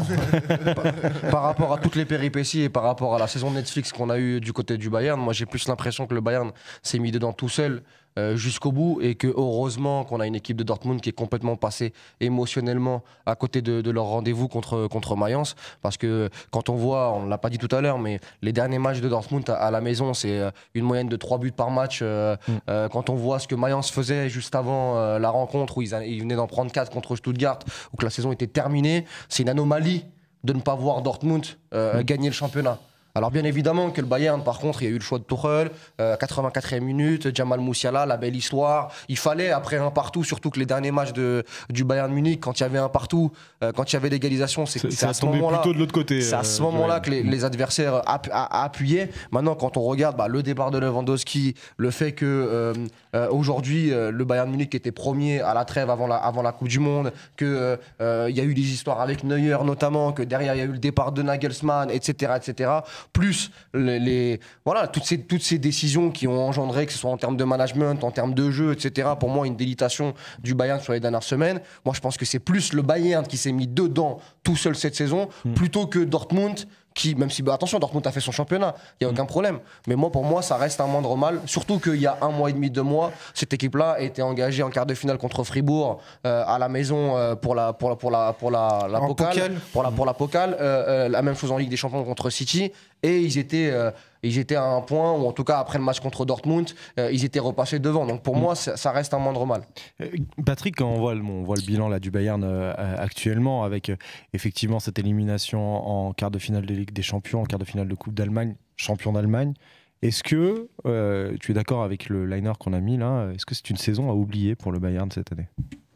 Par rapport à toutes les péripéties et par rapport à la saison Netflix qu'on a eue du côté du Bayern, moi, j'ai plus l'impression que le Bayern s'est mis dedans tout seul euh, jusqu'au bout et que heureusement qu'on a une équipe de Dortmund qui est complètement passée émotionnellement à côté de, de leur rendez-vous contre, contre Mayence. Parce que quand on voit, on ne l'a pas dit tout à l'heure, mais les derniers matchs de Dortmund à, à la maison, c'est euh, une moyenne de trois buts par match. Euh, Mm. euh, quand on voit ce que Mayence faisait juste avant euh, la rencontre où ils, a- ils venaient d'en prendre quatre contre Stuttgart, où que la saison était terminée, c'est une anomalie de ne pas voir Dortmund euh, Mm. gagner le championnat. Alors bien évidemment que le Bayern, par contre, il y a eu le choix de Tuchel, euh, quatre-vingt-quatrième minute, Jamal Musiala, la belle histoire. Il fallait, après un partout, surtout que les derniers matchs de, du Bayern Munich, quand il y avait un partout, euh, quand il y avait l'égalisation, c'est, C'est, c'est ça à a ce tombé moment-là... plutôt de l'autre côté. C'est à euh, ce moment-là Joël. que les, les adversaires app- a- a- appuyaient. Maintenant, quand on regarde bah, le départ de Lewandowski, le fait que euh, euh, aujourd'hui euh, le Bayern Munich était premier à la trêve avant la, avant la Coupe du Monde, que euh, il y a eu des histoires avec Neuer notamment, que derrière il y a eu le départ de Nagelsmann, et cetera, et cetera. Plus les, les- voilà toutes ces toutes ces décisions qui ont engendré, que ce soit en termes de management, en termes de jeu, et cetera. Pour moi, une délitation du Bayern sur les dernières semaines. Moi, je pense que c'est plus le Bayern qui s'est mis dedans tout seul cette saison, Mm. plutôt que Dortmund qui, même si, bah, attention, Dortmund a fait son championnat, il n'y a aucun problème. Mais moi, pour moi, ça reste un moindre mal. Surtout qu'il y a un mois et demi, deux mois, cette équipe-là était engagée en quart de finale contre Fribourg euh, à la maison euh, pour la pour la pour la pour la, la En Pokal, Pokal. pour la pour la Pokal. Euh, euh, la même chose en Ligue des Champions contre City. Et ils étaient euh, ils étaient à un point, ou en tout cas après le match contre Dortmund, euh, ils étaient repassés devant. Donc pour moi, ça, ça reste un moindre mal. Euh, Patrick, quand on voit le, on voit le bilan là, du Bayern euh, actuellement, avec euh, effectivement cette élimination en quart de finale de Ligue des Champions, en quart de finale de Coupe d'Allemagne, champion d'Allemagne, est-ce que euh, tu es d'accord avec le liner qu'on a mis là? Est-ce que c'est une saison à oublier pour le Bayern cette année?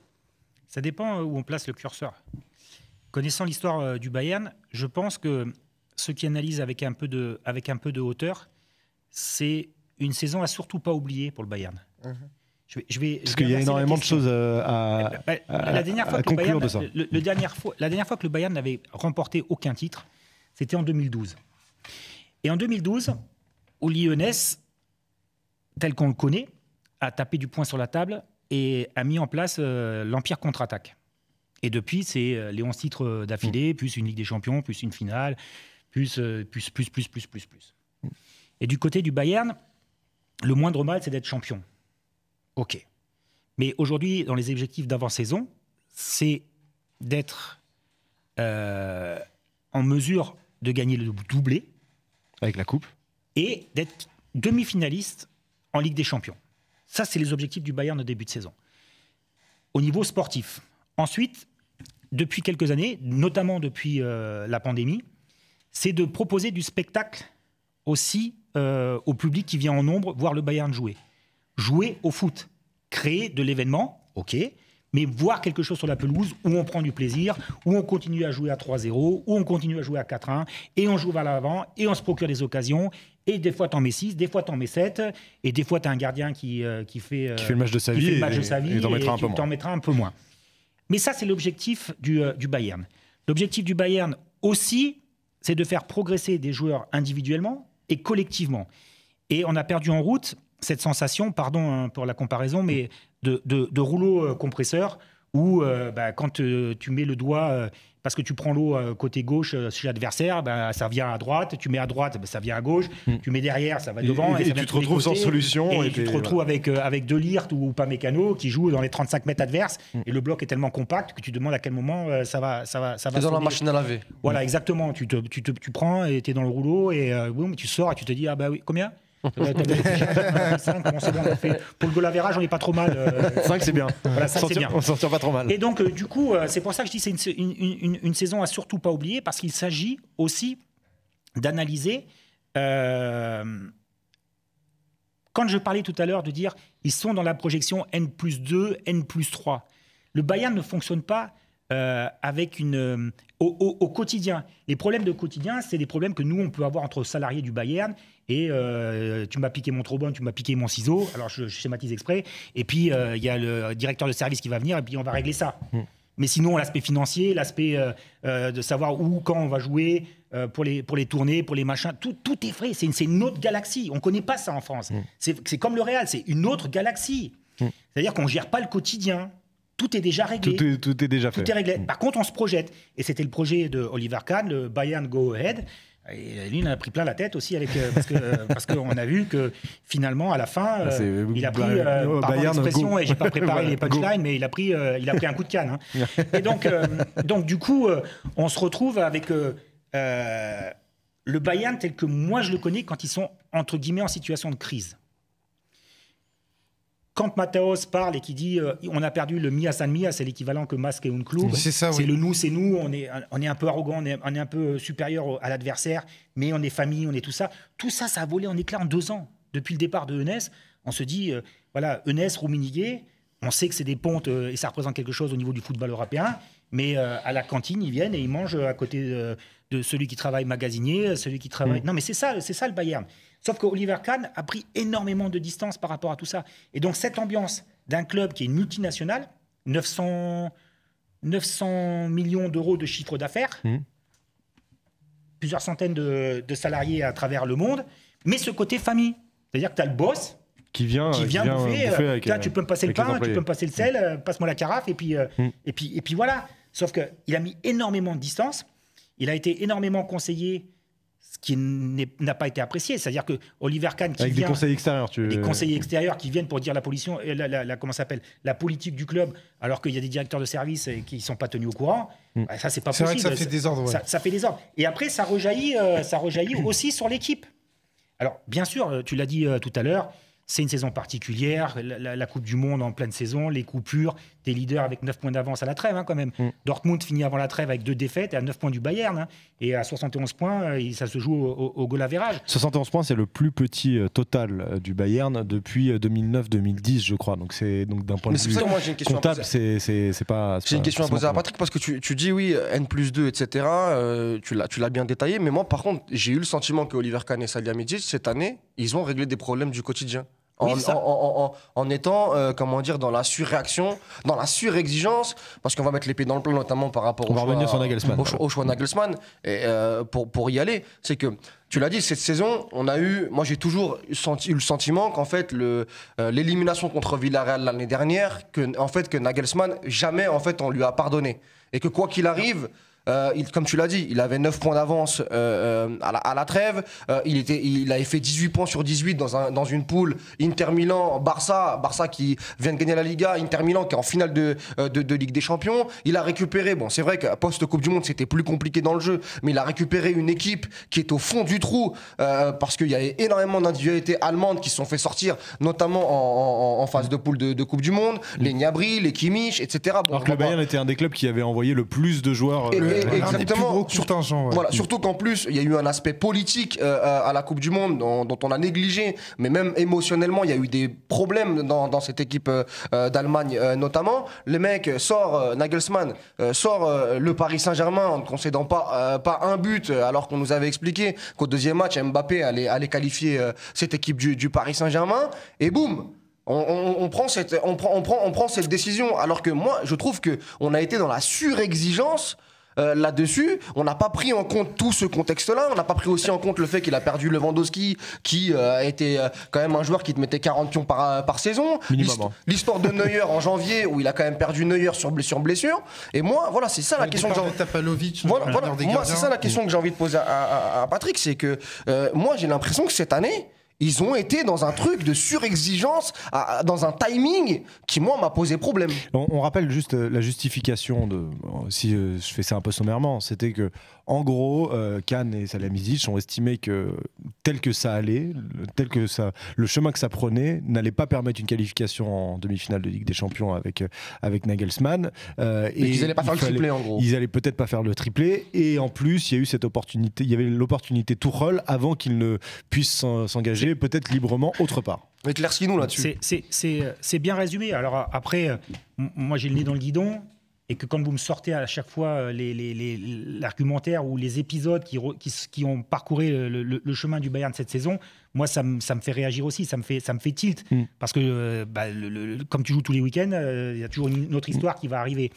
Ça dépend où on place le curseur. Connaissant l'histoire euh, du Bayern, je pense que ceux qui analysent avec un peu de, avec un peu de hauteur, c'est une saison à surtout pas oublier pour le Bayern. Mhm. Je vais, je vais, Parce je vais qu'il y a inverser la énormément de question. choses euh, à, Bah, à- la dernière fois à que le conclure Bayern, de ça. le- le dernière fois, la dernière fois que le Bayern n'avait remporté aucun titre, c'était en deux mille douze. Et en deux mille douze, Uli Hoeneß, tel qu'on le connaît, a tapé du poing sur la table et a mis en place euh, l'Empire contre-attaque. Et depuis, c'est euh, les onze titres d'affilée, plus une Ligue des Champions, plus une finale, plus, euh, plus, plus, plus, plus, plus, plus. Et du côté du Bayern, le moindre mal, c'est d'être champion. OK. Mais aujourd'hui, dans les objectifs d'avant-saison, c'est d'être euh, en mesure de gagner le doublé avec la coupe. et d'être demi-finaliste en Ligue des Champions. Ça, c'est les objectifs du Bayern au début de saison. Au niveau sportif. Ensuite, depuis quelques années, notamment depuis euh, la pandémie, c'est de proposer du spectacle aussi euh, au public qui vient en nombre voir le Bayern jouer. Jouer au foot, créer de l'événement, ok, mais voir quelque chose sur la pelouse où on prend du plaisir, où on continue à jouer à trois zéro, où on continue à jouer à quatre un, et on joue vers l'avant, et on se procure des occasions, et des fois t'en mets six, des fois t'en mets sept, et des fois t'as un gardien qui, euh, qui, fait, euh, Qui fait le match de sa qui vie fait le et- match de sa vie, et t'en mettra un tu peu moins. t'en mettras un peu moins. Mais ça, c'est l'objectif du, euh, du Bayern. L'objectif du Bayern aussi, c'est de faire progresser des joueurs individuellement et collectivement. Et on a perdu en route cette sensation, pardon hein, pour la comparaison, mais de, de, de rouleau euh, compresseur où euh, bah, quand euh, tu mets le doigt, euh, parce que tu prends l'eau euh, côté gauche euh, chez l'adversaire, bah, ça vient à droite, tu mets à droite, bah, ça vient à gauche, mm. tu mets derrière, ça va devant. Et, et, et, et tu te retrouves sans solution. Et, et tu te retrouves voilà. avec, euh, avec Delirte ou Upamecano qui jouent dans les trente-cinq mètres adverses, mm. et le bloc est tellement compact que tu te demandes à quel moment euh, ça va ça va, ça va C'est dans la machine à laver. Voilà, mm. exactement. Tu, te, tu, te, tu prends et tu es dans le rouleau, et euh, boum, tu sors et tu te dis, ah bah oui, combien cinq, bon, c'est bon, on fait. Pour le goal average, on n'est pas trop mal. Euh... cinq, c'est bien. Voilà, cinq, c'est bien. On s'en tire pas trop mal. Et donc, euh, du coup, euh, c'est pour ça que je dis que c'est une, une, une, une saison à surtout pas oublier, parce qu'il s'agit aussi d'analyser. Euh... Quand je parlais tout à l'heure de dire ils sont dans la projection N plus deux, N plus trois. Le Bayern ne fonctionne pas euh, avec une, euh, au, au, au quotidien. Les problèmes de quotidien, c'est des problèmes que nous, on peut avoir entre salariés du Bayern. Et euh, tu m'as piqué mon trombone, tu m'as piqué mon ciseau. Alors, je, je schématise exprès. Et puis, il euh, y a le directeur de service qui va venir et puis on va régler ça. Mmh. Mais sinon, l'aspect financier, l'aspect euh, euh, de savoir où, quand on va jouer, euh, pour, les, pour les tournées, pour les machins, tout, tout est frais. C'est une, c'est une autre galaxie. On ne connaît pas ça en France. Mmh. C'est, c'est comme le Real, c'est une autre galaxie. Mmh. C'est-à-dire qu'on ne gère pas le quotidien. Tout est déjà réglé. Tout est, tout est déjà tout fait. Tout est réglé. Mmh. Par contre, on se projette. Et c'était le projet de Oliver Kahn, le Bayern Go Ahead. Et lui, il en a pris plein la tête aussi, avec, euh, parce, que, euh, parce qu'on a vu que finalement, à la fin, euh, il a pris, euh, pardon l'expression, et je n'ai pas préparé voilà, les punchlines, mais il a, pris, euh, il a pris un coup de canne. Hein. Et donc, euh, donc, du coup, euh, on se retrouve avec euh, euh, le Bayern tel que moi je le connais quand ils sont, entre guillemets, en situation de crise. Quand Matthäus parle et qui dit euh, on a perdu le Mia San Mia, c'est l'équivalent que Masque et un club. C'est ça, c'est oui. le nous, c'est nous. On est, on est un peu arrogant, on est, on est un peu supérieur à l'adversaire, mais on est famille, on est tout ça. Tout ça, ça a volé en éclats en deux ans. Depuis le départ de Eunès, on se dit euh, voilà, Eunès, Rummenigge, on sait que c'est des pontes euh, et ça représente quelque chose au niveau du football européen, mais euh, à la cantine, ils viennent et ils mangent à côté de, de celui qui travaille magasinier, celui qui travaille. Mmh. Non, mais c'est ça, c'est ça le Bayern. Sauf qu'Oliver Kahn a pris énormément de distance par rapport à tout ça. Et donc, cette ambiance d'un club qui est une multinationale, neuf cents, neuf cents millions d'euros de chiffre d'affaires, mmh. plusieurs centaines de, de salariés à travers le monde, mais ce côté famille. C'est-à-dire que tu as le boss qui vient, qui vient, qui vient bouffer. bouffer avec, là, tu peux me passer le pain, tu peux me passer le sel, euh, passe-moi la carafe, et puis, euh, mmh. et puis, et puis voilà. Sauf qu'il a mis énormément de distance. Il a été énormément conseillé, ce qui n'a pas été apprécié. C'est-à-dire que Oliver Kahn qui avec vient, des conseillers extérieurs, tu... des conseillers extérieurs qui viennent pour dire la pollution, la, la, la, comment s'appelle, la politique du club, alors qu'il y a des directeurs de service qui ne sont pas tenus au courant. Mm. Bah, ça, c'est pas c'est possible. Vrai que ça fait des ordres. Ouais. Ça, ça fait des ordres. Et après, ça rejaillit, euh, ça rejaillit aussi sur l'équipe. Alors, bien sûr, tu l'as dit euh, tout à l'heure. C'est une saison particulière, la, la, la Coupe du Monde en pleine saison, les coupures, des leaders avec neuf points d'avance à la trêve hein, quand même. Mm. Dortmund finit avant la trêve avec deux défaites et à neuf points du Bayern. Hein, et à soixante et onze points, ça se joue au, au, au goal average. soixante et onze points, c'est le plus petit euh, total euh, du Bayern depuis euh, deux mille neuf deux mille dix, je crois. Donc, c'est, donc d'un point de vue moi, j'ai une question comptable, c'est, c'est, c'est pas... C'est j'ai pas, une question à poser à Patrick parce que tu, tu dis oui, N plus deux, et cetera. Euh, tu, l'as, tu l'as bien détaillé. Mais moi, par contre, j'ai eu le sentiment que Oliver Kahn et Salihamidzic, cette année, ils ont réglé des problèmes du quotidien. En, oui, en, en, en, en étant, euh, comment dire, dans la surréaction, dans la surexigence, parce qu'on va mettre les pieds dans le plat, notamment par rapport on au, va choix, revenir sur Nagelsmann, au, choix, au choix Nagelsmann, et, euh, pour, pour y aller. C'est que, tu l'as dit, cette saison, on a eu, moi j'ai toujours senti, eu le sentiment qu'en fait, le, euh, l'élimination contre Villarreal l'année dernière, que, en fait, que Nagelsmann, jamais en fait, on lui a pardonné. Et que quoi qu'il arrive, Euh, il, comme tu l'as dit, il avait neuf points d'avance euh, euh, à, la, à la trêve. Euh, il, était, il avait fait dix-huit points sur dix-huit dans, un, dans une poule. Inter Milan, Barça, Barça qui vient de gagner la Liga, Inter Milan qui est en finale de, de, de Ligue des Champions. Il a récupéré, bon c'est vrai qu'à post-Coupe du Monde c'était plus compliqué dans le jeu, mais il a récupéré une équipe qui est au fond du trou euh, parce qu'il y a énormément d'individualités allemandes qui se sont fait sortir, notamment en, en, en phase de poule de, de Coupe du Monde. Mmh. Les Gnabry, les Kimmich, et cetera. Bon, alors que le Bayern était un des clubs qui avait envoyé le plus de joueurs. Et, euh, et, exactement. Surtout, ouais. Voilà, surtout qu'en plus, il y a eu un aspect politique euh, à la Coupe du Monde dont, dont on a négligé, mais même émotionnellement, il y a eu des problèmes dans, dans cette équipe euh, d'Allemagne euh, notamment. Le mec sort, euh, Nagelsmann, euh, sort euh, le Paris Saint-Germain en ne concédant pas, euh, pas un but, alors qu'on nous avait expliqué qu'au deuxième match, Mbappé allait, allait qualifier euh, cette équipe du, du Paris Saint-Germain. Et boum! On, on, on, prend cette, on, prend, on, prend, on prend cette décision, alors que moi, je trouve qu'on a été dans la surexigence euh, là-dessus. On n'a pas pris en compte tout ce contexte-là. On n'a pas pris aussi en compte le fait qu'il a perdu Lewandowski, qui euh, était euh, quand même un joueur qui te mettait quarante pions par, par saison. Minimum. L'histoire de Neuer en janvier, où il a quand même perdu Neuer sur blessure blessure. Et moi, voilà, c'est ça la Le question que j'ai envie Tapalovic, voilà, voilà. Moi, c'est ça la question que j'ai envie de poser à, à, à Patrick, c'est que euh, moi, j'ai l'impression que cette année, ils ont été dans un truc de surexigence, à, dans un timing qui, moi, m'a posé problème. On, on rappelle juste euh, la justification de, si euh, je fais ça un peu sommairement, c'était que, en gros, euh, Kahn et Salihamidzic ont estimé que tel que ça allait, tel que ça, le chemin que ça prenait, n'allait pas permettre une qualification en demi-finale de Ligue des Champions avec euh, avec Nagelsmann. Euh, et ils n'allaient pas faire le triplé, en gros. Ils allaient peut-être pas faire le triplé, et en plus, il y a eu cette opportunité, il y avait l'opportunité Tuchel avant qu'il ne puisse s'engager peut-être librement autre part. Éclaircis-nous là-dessus. C'est bien résumé. Alors après, euh, moi j'ai le nez dans le guidon, et que quand vous me sortez à chaque fois l'argumentaire ou les épisodes qui, qui, qui ont parcouru le, le, le chemin du Bayern cette saison, moi ça me, ça me fait réagir aussi, ça me fait, ça me fait tilt. Mm. Parce que euh, bah, le, le, comme tu joues tous les week-ends, il euh, y a toujours une, une autre histoire mm. qui va arriver.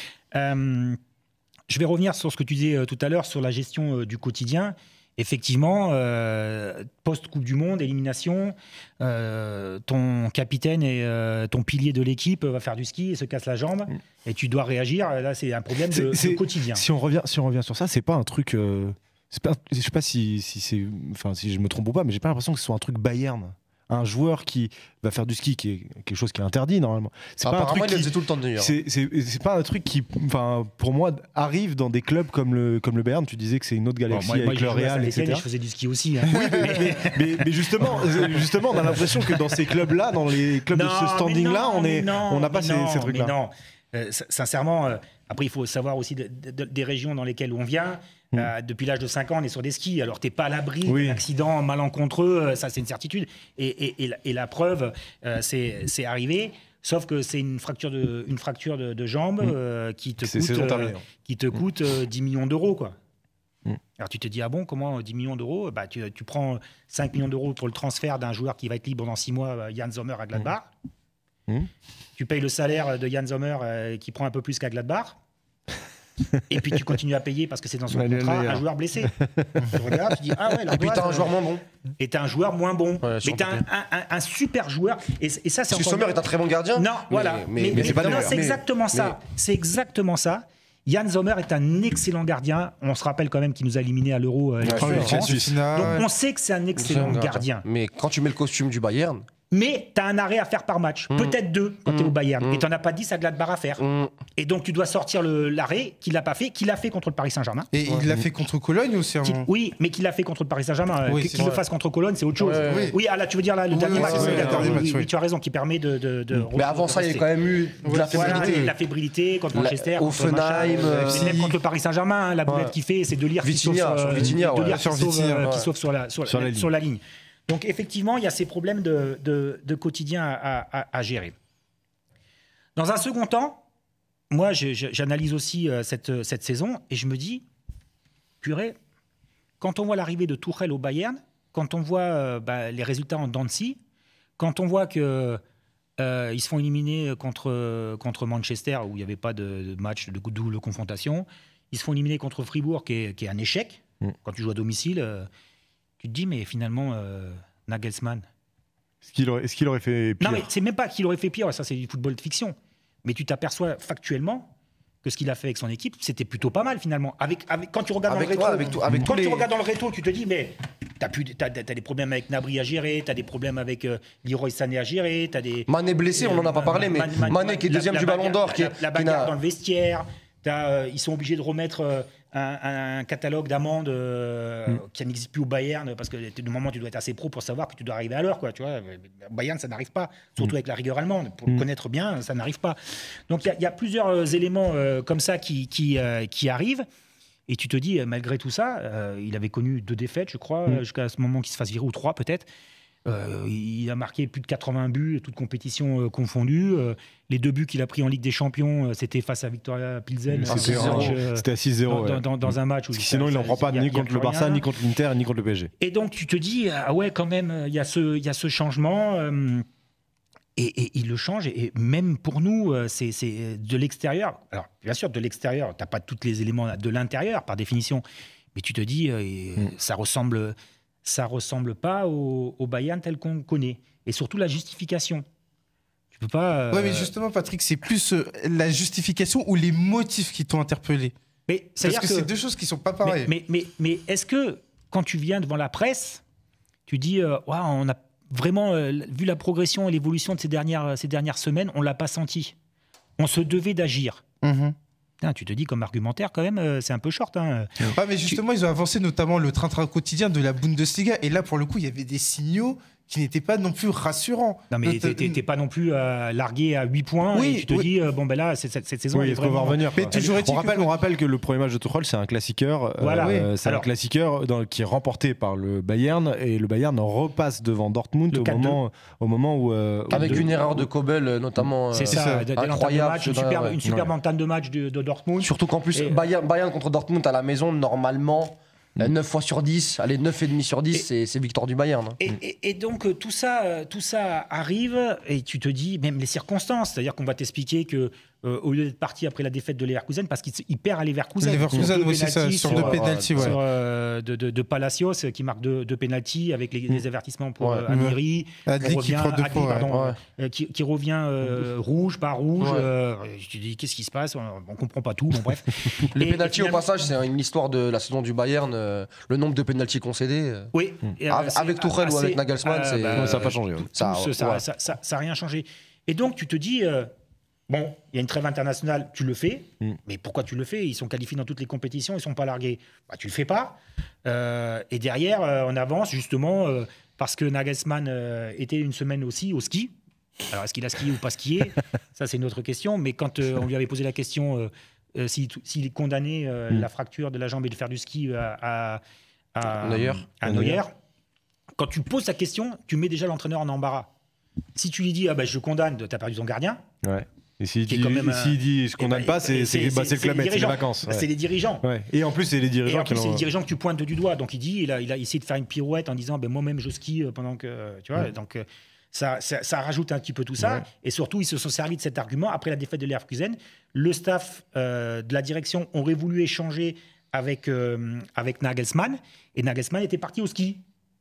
Euh, je vais revenir sur ce que tu disais euh, tout à l'heure sur la gestion euh, du quotidien. Effectivement, euh, post-Coupe du Monde, élimination, euh, ton capitaine et euh, ton pilier de l'équipe va faire du ski et se casse la jambe, mmh. et tu dois réagir. Là, c'est un problème de, de quotidien. Si on revient, si on revient sur ça, c'est pas un truc. Euh, pas, je sais pas si, si c'est, enfin, si je me trompe ou pas, mais j'ai pas l'impression que ce soit un truc Bayern. Un joueur qui va faire du ski, qui est quelque chose qui est interdit normalement. C'est pas un truc qui, tout le temps de c'est, c'est, c'est pas un truc qui, enfin, pour moi, arrive dans des clubs comme le comme le Bayern. Tu disais que c'est une autre galaxie, bon, moi, avec moi, le Real, et cetera. Je faisais du ski aussi. Hein. Oui, mais, mais, mais, mais justement, justement, on a l'impression que dans ces clubs-là, dans les clubs non, de ce standing-là, on est, non, on n'a pas ces, non, ces trucs-là. Non, euh, sincèrement. Euh, Après, il faut savoir aussi de, de, de, des régions dans lesquelles on vient. Mmh. Euh, depuis l'âge de cinq ans, on est sur des skis. Alors, tu n'es pas à l'abri oui. d'un accident malencontreux. Ça, c'est une certitude. Et, et, et, la, et la preuve, euh, c'est arrivé. Sauf que c'est une fracture de, une fracture de, de jambe mmh. euh, qui te coûte, euh, qui te coûte euh, dix millions d'euros, quoi. Mmh. Alors, tu te dis, ah bon, comment dix millions d'euros? Bah, tu, tu prends cinq millions d'euros pour le transfert d'un joueur qui va être libre dans six mois, Jan Sommer à Gladbach. Mmh. Tu payes le salaire de Jan Sommer euh, qui prend un peu plus qu'à Gladbach. Et puis tu continues à payer parce que c'est dans son contrat un joueur blessé. Tu regardes, tu dis ah ouais. Et puis t'as un joueur moins bon. Et t'as un joueur moins bon. Ouais, mais t'as un, un, un, un super joueur. Et, et ça, c'est. Parce que Sommer est un très bon gardien. Non, mais, voilà. Mais, mais, mais, mais c'est pas non, c'est exactement ça. C'est exactement ça. Jan Sommer est un excellent gardien. On se rappelle quand même qu'il nous a éliminés à l'Euro. Euh, ouais, Donc on sait que c'est un excellent gardien. Mais quand tu mets le costume du Bayern. Mais tu as un arrêt à faire par match, mmh. peut-être deux quand mmh. tu es au Bayern, mmh. et tu n'en as pas dix à Gladbach à faire. Mmh. Et donc tu dois sortir l'arrêt qu'il n'a pas fait, qu'il a fait contre le Paris Saint-Germain. Et ouais. il l'a fait contre Cologne aussi. Qui, oui, mais qu'il l'a fait contre le Paris Saint-Germain. Oui, qu'il le fasse contre Cologne, c'est autre chose. Ouais, ouais. Oui, ah, là tu veux dire là, le oui, dernier oui, match. Oui, oui, oui, oui, tu as raison, qui permet de. de, de mais avant ça, il y a quand même eu de la fébrilité. Voilà, la fébrilité contre Manchester, Offenheim, même contre le Paris Saint-Germain, la boulette qu'il fait, c'est de lire qui sauve sur la ligne. Donc effectivement, il y a ces problèmes de, de, de quotidien à, à, à gérer. Dans un second temps, moi j'analyse aussi euh, cette, cette saison et je me dis, purée, quand on voit l'arrivée de Tuchel au Bayern, quand on voit euh, bah, les résultats en dents de scie, quand on voit qu'ils euh, se font éliminer contre, contre Manchester, où il n'y avait pas de, de match de double confrontation, ils se font éliminer contre Fribourg, qui est, qui est un échec, mmh. quand tu joues à domicile. Euh, Tu te dis, mais finalement, euh, Nagelsmann. Est-ce qu'il aurait, est-ce qu'il aurait fait pire? Non, mais c'est même pas qu'il aurait fait pire, ça c'est du football de fiction. Mais tu t'aperçois factuellement que ce qu'il a fait avec son équipe, c'était plutôt pas mal finalement. Avec, avec, quand tu regardes avec dans le toi, rétro, avec tout, avec quand tous tu les... regardes dans le rétro, tu te dis, mais t'as, plus, t'as, t'as des problèmes avec Gnabry à gérer, t'as des problèmes avec euh, Leroy Sané à gérer, t'as des... Mané blessé, on n'en a pas parlé, mais Man, Man, Mané qui est deuxième la, du la Ballon d'Or. La, la, la bagarre dans le vestiaire, euh, ils sont obligés de remettre... Euh, Un, un catalogue d'amendes euh, mm. qui n'existe plus au Bayern parce que du moment où tu dois être assez pro pour savoir que tu dois arriver à l'heure, quoi. Tu vois, Bayern ça n'arrive pas, surtout mm. avec la rigueur allemande. Pour mm. le connaître bien, ça n'arrive pas. Donc il y, y a plusieurs éléments euh, comme ça qui qui, euh, qui arrivent. Et tu te dis malgré tout ça, euh, il avait connu deux défaites, je crois, mm. jusqu'à ce moment qu'il se fasse virer, ou trois peut-être. Euh, il a marqué plus de quatre-vingts buts, toutes compétitions euh, confondues. Euh, les deux buts qu'il a pris en Ligue des Champions, euh, c'était face à Victoria Pilsen. C'était euh, à six zéro. Dans, ouais. dans, dans un match où sinon, il n'en prend pas ni contre le Barça, ni contre l'Inter, ni contre le P S G. Et donc, tu te dis, ah ouais, quand même, il y a ce, il y a ce changement. Euh, Et, et il le change, et même pour nous, c'est de l'extérieur. Alors, bien sûr, de l'extérieur, tu n'as pas tous les éléments de l'intérieur, par définition. Mais tu te dis, euh, mm. ça ressemble, ça ressemble pas au, au Bayern tel qu'on connaît. Et surtout, la justification. Tu peux pas... Euh... Ouais, mais justement, Patrick, c'est plus euh, la justification ou les motifs qui t'ont interpellé. Mais, Parce que, que c'est deux choses qui ne sont pas pareilles. Mais, mais, mais, mais est-ce que, quand tu viens devant la presse, tu dis, euh, wow, on a vraiment, euh, vu la progression et l'évolution de ces dernières, ces dernières semaines, on ne l'a pas senti. On se devait d'agir. Mm-hmm. Putain, tu te dis, comme argumentaire, quand même, euh, c'est un peu short. Hein. Ouais, mais justement, tu... ils ont avancé notamment le train-train quotidien de la Bundesliga. Et là, pour le coup, il y avait des signaux qui n'étaient pas non plus rassurants. Non, mais tu n'es pas non plus euh, largué à huit points. Oui, et tu te oui. dis, euh, bon, ben là, cette, cette saison, oui, elle est vraiment... revenir. Mais toujours on, rappelle, que... on rappelle que le premier match de Tuchel, c'est un classiqueur. Voilà. Euh, oui. c'est un classiqueur dans, qui est remporté par le Bayern. Et le Bayern repasse devant Dortmund au moment, au moment où... Euh, Avec de... une erreur de Kobel, notamment. C'est ça, ça. Incroyable. Match, une superbe, une superbe ouais. entame de match de, de Dortmund. Surtout qu'en plus, et... Bayern, Bayern contre Dortmund à la maison, normalement... neuf fois sur dix, allez, neuf virgule cinq sur dix, c'est victoire du Bayern. Hein. Et, et, et donc, tout ça, tout ça arrive, et tu te dis, même les circonstances, c'est-à-dire qu'on va t'expliquer que euh, au lieu d'être parti après la défaite de Leverkusen, parce qu'il perd à Leverkusen. Leverkusen, oui, c'est ça, sur, sur deux pénaltys. Ouais. Sur, euh, de, de, de Palacios, qui marque deux, deux pénaltys avec les, les avertissements pour ouais. euh, Amiri. Adli qui prend deux Adli, fois. Pardon, ouais. euh, qui, qui revient euh, rouge, pas rouge. Ouais. Euh, je te dis, qu'est-ce qui se passe? On ne comprend pas tout, bon bref. Les pénaltys, au passage, c'est une histoire de la saison du Bayern. Euh, le nombre de pénaltys concédés. Euh, oui. Euh, avec Tuchel ou avec Nagelsmann, euh, bah, ça n'a pas changé. Ouais. Ça n'a ouais. ça, ça, ça rien changé. Et donc, tu te dis... Euh, Bon, il y a une trêve internationale, tu le fais, mm. mais pourquoi tu le fais? Ils sont qualifiés dans toutes les compétitions, ils ne sont pas largués. Bah, tu ne le fais pas. Euh, et derrière, euh, on avance justement euh, parce que Nagelsmann euh, était une semaine aussi au ski. Alors, est-ce qu'il a skié ou pas skié? Ça, c'est une autre question. Mais quand euh, on lui avait posé la question euh, euh, s'il si, est condamné euh, mm. la fracture de la jambe et de faire du ski à, à, à, Neuer. à Neuer, quand tu poses la question, tu mets déjà l'entraîneur en embarras. Si tu lui dis ah bah, je condamne, tu as perdu ton gardien. Ouais. Et s'il dit, un... dit ce qu'on n'aime pas, c'est le club, c'est les vacances. Ouais. C'est les dirigeants. Ouais. Et en plus, c'est les dirigeants et en plus, qui c'est les dirigeants que tu pointes du doigt. Donc il dit, il a, il a essayé de faire une pirouette en disant, ben moi-même je skie pendant que, tu vois. Ouais. Donc ça, ça, ça rajoute un petit peu tout ça. Ouais. Et surtout, ils se sont servis de cet argument après la défaite de Leverkusen. Le staff euh, de la direction aurait voulu échanger avec euh, avec Nagelsmann, et Nagelsmann était parti au ski.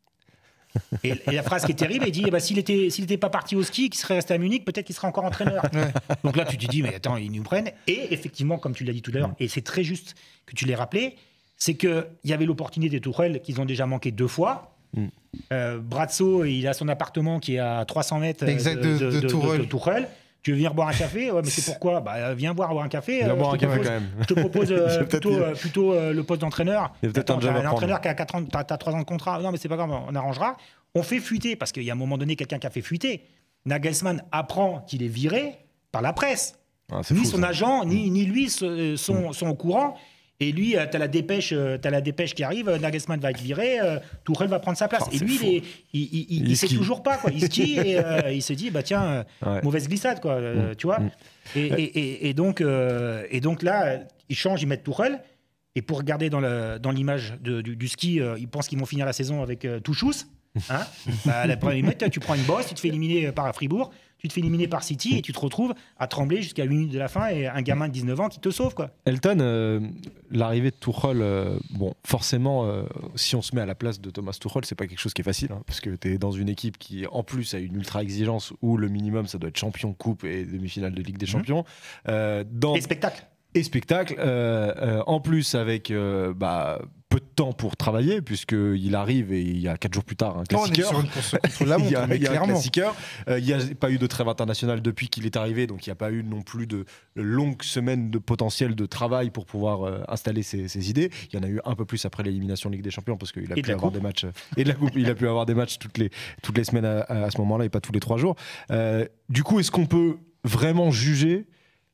Et, et la phrase qui est terrible, il dit eh ben, s'il n'était s'il était pas parti au ski, qu'il serait resté à Munich, peut-être qu'il serait encore entraîneur. Ouais. Donc là, tu te dis mais attends, ils nous prennent. Et effectivement, comme tu l'as dit tout à l'heure, et c'est très juste que tu l'aies rappelé, c'est qu'il y avait l'opportunité de Tuchel qu'ils ont déjà manqué deux fois. Mm. Euh, Brazzo, il a son appartement qui est à trois cents mètres exact de, de, de, de, Tuchel. de, de Tuchel. Tu veux venir boire un café? Ouais, mais c'est pourquoi? Bah, viens boire, boire un café. Viens euh, boire un café propose, quand même. Je te propose euh, plutôt, euh, plutôt euh, le poste d'entraîneur. Il y a peut-être un, un entraîneur qui a quatre ans, t'as, t'as trois ans de contrat. Non, mais c'est pas grave, on arrangera. On fait fuiter, parce qu'il y a un moment donné quelqu'un qui a fait fuiter. Nagelsmann apprend qu'il est viré par la presse. Ah, ni fou, son ça. agent, ni, ni lui sont, sont, sont au courant. Et lui, tu as la dépêche, t'as la dépêche qui arrive, Nagelsmann va être viré, euh, Tuchel va prendre sa place. Oh, et lui, il, est, il, il, il, il sait toujours pas, quoi. Il skie et euh, il se dit, bah tiens, ouais. mauvaise glissade, quoi. Euh, mmh. Tu vois. Mmh. Et, et, et, et, donc, euh, et donc là, ils changent, ils mettent Tuchel. Et pour regarder dans l'image dans du, du ski, euh, ils pensent qu'ils vont finir la saison avec euh, Tuchus. Hein bah, la première minute, tu prends une bosse, tu te fais éliminer par Fribourg, tu te fais éliminer par City et tu te retrouves à trembler jusqu'à huit minutes de la fin et un gamin de dix-neuf ans qui te sauve, quoi. Elton, euh, l'arrivée de Tuchel, euh, bon, forcément, euh, si on se met à la place de Thomas Tuchel, c'est pas quelque chose qui est facile, hein, parce que tu es dans une équipe qui, en plus, a une ultra exigence où le minimum, ça doit être champion, coupe et demi-finale de Ligue des Champions. Mmh. Euh, dans... Et spectacle. Et spectacle, euh, euh, en plus avec euh, bah, peu de temps pour travailler, puisqu'il arrive et il y a quatre jours plus tard un classiqueur. On est sur une course contre la montre, il y a, mais il y a clairement. un classiqueur. Euh, il n'y a pas eu de trêve internationale depuis qu'il est arrivé, donc il n'y a pas eu non plus de longues semaines de potentiel de travail pour pouvoir euh, installer ses, ses idées. Il y en a eu un peu plus après l'élimination de Ligue des Champions, parce qu'il a et pu de avoir des matchs. Et de la coupe, il a pu avoir des matchs toutes les, toutes les semaines à, à ce moment-là et pas tous les trois jours. Euh, du coup, est-ce qu'on peut vraiment juger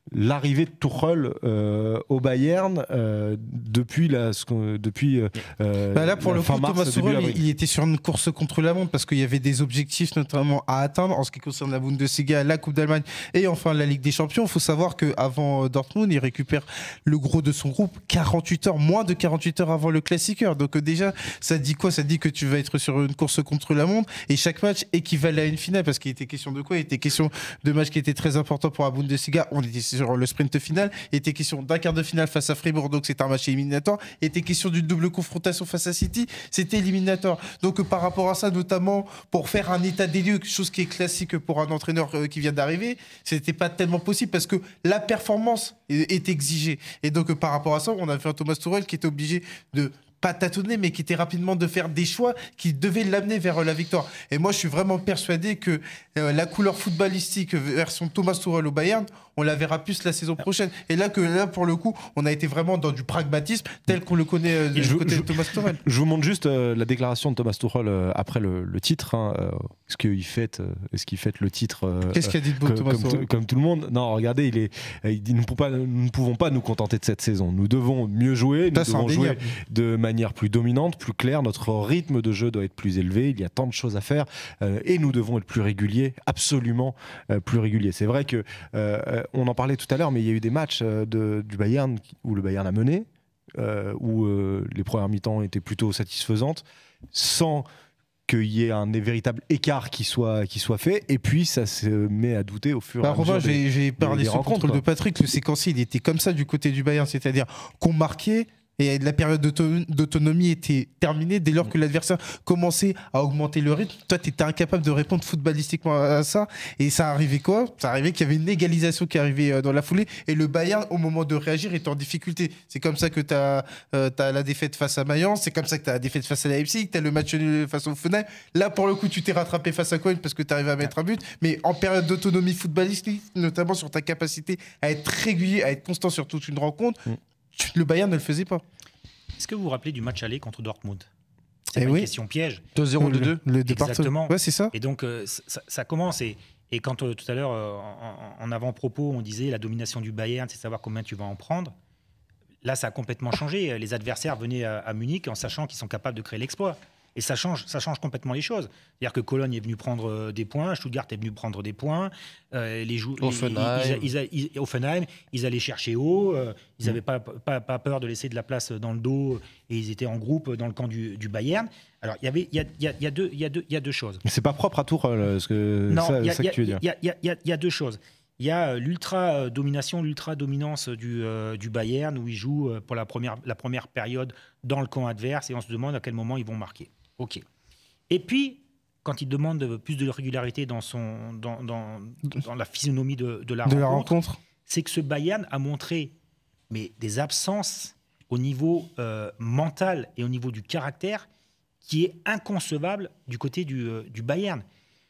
l'arrivée de Tuchel euh, au Bayern euh, depuis la ce depuis euh, bah là pour le coup mars, Thomas Tuchel il, il était sur une course contre la montre parce qu'il y avait des objectifs notamment à atteindre en ce qui concerne la Bundesliga, la Coupe d'Allemagne et enfin la Ligue des Champions. Il faut savoir qu'avant Dortmund il récupère le gros de son groupe quarante-huit heures, moins de quarante-huit heures avant le Classiqueur. Donc euh, déjà ça dit quoi? Ça dit que tu vas être sur une course contre la montre et chaque match équivalait à une finale parce qu'il était question de quoi? Il était question de matchs qui étaient très importants pour la Bundesliga. On était sur le sprint final, il était question d'un quart de finale face à Fribourg, donc c'était un match éliminatoire. Il était question d'une double confrontation face à City, c'était éliminatoire. Donc euh, par rapport à ça, notamment pour faire un état des lieux, chose qui est classique pour un entraîneur euh, qui vient d'arriver, c'était pas tellement possible parce que la performance est, est exigée. Et donc euh, par rapport à ça, on a fait un Thomas Tuchel qui était obligé de pas tâtonner, mais qui était rapidement de faire des choix qui devaient l'amener vers la victoire. Et moi, je suis vraiment persuadé que euh, la couleur footballistique version Thomas Tuchel au Bayern, on la verra plus la saison prochaine. Et là, que là, pour le coup, on a été vraiment dans du pragmatisme tel qu'on le connaît euh, du je, côté je, de Thomas Tuchel. Je vous montre juste euh, la déclaration de Thomas Tuchel euh, après le, le titre. Hein, euh, est-ce qu'il fête, euh, est-ce qu'il fête le titre euh, Qu'est-ce qu'il a dit de beau, comme, Thomas comme, Tuchel comme tout le monde. Non, regardez, il est, il dit, nous, ne pouvons pas, nous ne pouvons pas nous contenter de cette saison. Nous devons mieux jouer, nous Ça, devons jouer de manière plus dominante, plus claire. Notre rythme de jeu doit être plus élevé. Il y a tant de choses à faire euh, et nous devons être plus réguliers, absolument euh, plus réguliers. C'est vrai que euh, on en parlait tout à l'heure, mais il y a eu des matchs euh, de, du Bayern où le Bayern a mené, euh, où euh, les premières mi-temps étaient plutôt satisfaisantes, sans qu'il y ait un véritable écart qui soit, qui soit fait, et puis ça se met à douter au fur et bah, à mesure. Robin, des, j'ai parlé sur le contrôle de Patrick, le séquencier, il était comme ça du côté du Bayern, c'est-à-dire qu'on marquait. Et la période d'autonomie était terminée dès lors que l'adversaire commençait à augmenter le rythme. Toi, tu étais incapable de répondre footballistiquement à ça. Et ça arrivait quoi? Ça arrivait qu'il y avait une égalisation qui arrivait dans la foulée. Et le Bayern, au moment de réagir, était en difficulté. C'est comme ça que tu as, euh, as la défaite face à Mayence. C'est comme ça que tu as la défaite face à la Leipzig. Tu as le match nul face au Hoffenheim. Là, pour le coup, tu t'es rattrapé face à Köln parce que tu arrives à mettre un but. Mais en période d'autonomie footballistique, notamment sur ta capacité à être régulier, à être constant sur toute une rencontre, mm. le Bayern ne le faisait pas. Est-ce que vous vous rappelez du match aller contre Dortmund? C'est eh pas oui. une question piège. deux zéro deux deux. Le, le Exactement. Ouais, c'est ça. Et donc, euh, ça, ça commence. Et, et quand euh, tout à l'heure, euh, en, en avant-propos, on disait la domination du Bayern, c'est savoir combien tu vas en prendre. Là, ça a complètement changé. Les adversaires venaient à, à Munich en sachant qu'ils sont capables de créer l'exploit. Et ça change, ça change complètement les choses. C'est-à-dire que Cologne est venu prendre des points, Stuttgart est venu prendre des points, euh, les jou- Offenheim. Ils, ils, ils, ils, Offenheim, ils allaient chercher haut, euh, ils n'avaient mmh. pas, pas, pas peur de laisser de la place dans le dos, et ils étaient en groupe dans le camp du, du Bayern. Alors, il y avait, il y a, il y a, il y a deux, il y a deux, il y a deux choses. Mais c'est pas propre à Tuchel, ce que non, ça, il y a, ça que tu veux dire. Il y a, il y a, il y a, il y a deux choses. Il y a l'ultra-domination, l'ultra-dominance du, euh, du Bayern, où ils jouent pour la première, la première période dans le camp adverse, et on se demande à quel moment ils vont marquer. OK. Et puis, quand il demande plus de régularité dans, son, dans, dans, dans la physionomie de, de la de rencontre, la rencontre. c'est que ce Bayern a montré mais, des absences au niveau euh, mental et au niveau du caractère qui est inconcevable du côté du, euh, du Bayern.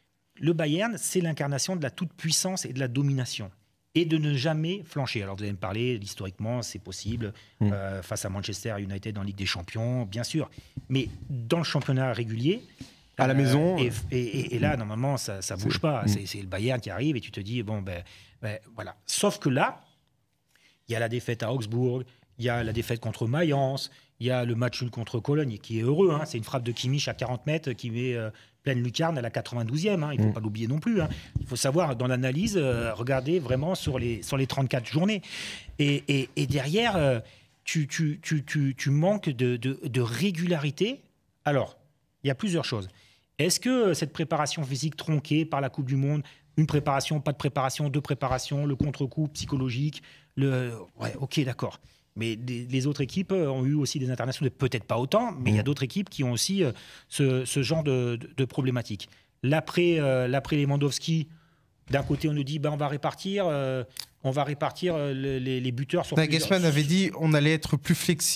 Le Bayern, c'est l'incarnation de la toute-puissance et de la domination. Et de ne jamais flancher. Alors vous allez me parler, historiquement, c'est possible, mmh. euh, face à Manchester United en Ligue des Champions, bien sûr. Mais dans le championnat régulier... À euh, la maison... Et, et, et, et là, normalement, ça ne bouge pas. Mmh. C'est, c'est le Bayern qui arrive et tu te dis, bon, ben, ben voilà. Sauf que là, il y a la défaite à Augsbourg, il y a la défaite contre Mayence, il y a le match nul contre Cologne, qui est heureux. Hein, c'est une frappe de Kimmich à quarante mètres qui met... Euh, pleine lucarne à la quatre-vingt-douzième, hein, il ne faut mmh. pas l'oublier non plus. Hein. Il faut savoir, dans l'analyse, euh, regarder vraiment sur les, sur les trente-quatre journées. Et, et, et derrière, euh, tu, tu, tu, tu, tu manques de, de, de régularité. Alors, il y a plusieurs choses. Est-ce que cette préparation physique tronquée par la Coupe du Monde, une préparation, pas de préparation, deux préparations, le contre-coup psychologique, le... ouais, ok, d'accord. Mais les autres équipes ont eu aussi des internationaux, peut-être pas autant, mais il mmh. y a d'autres équipes qui ont aussi euh, ce, ce genre de, de, de problématiques. L'après, euh, l'après Lewandowski, d'un côté on nous dit ben, on va répartir, euh, on va répartir les, les buteurs sur. Nagelsmann avait dit on allait être plus flexible.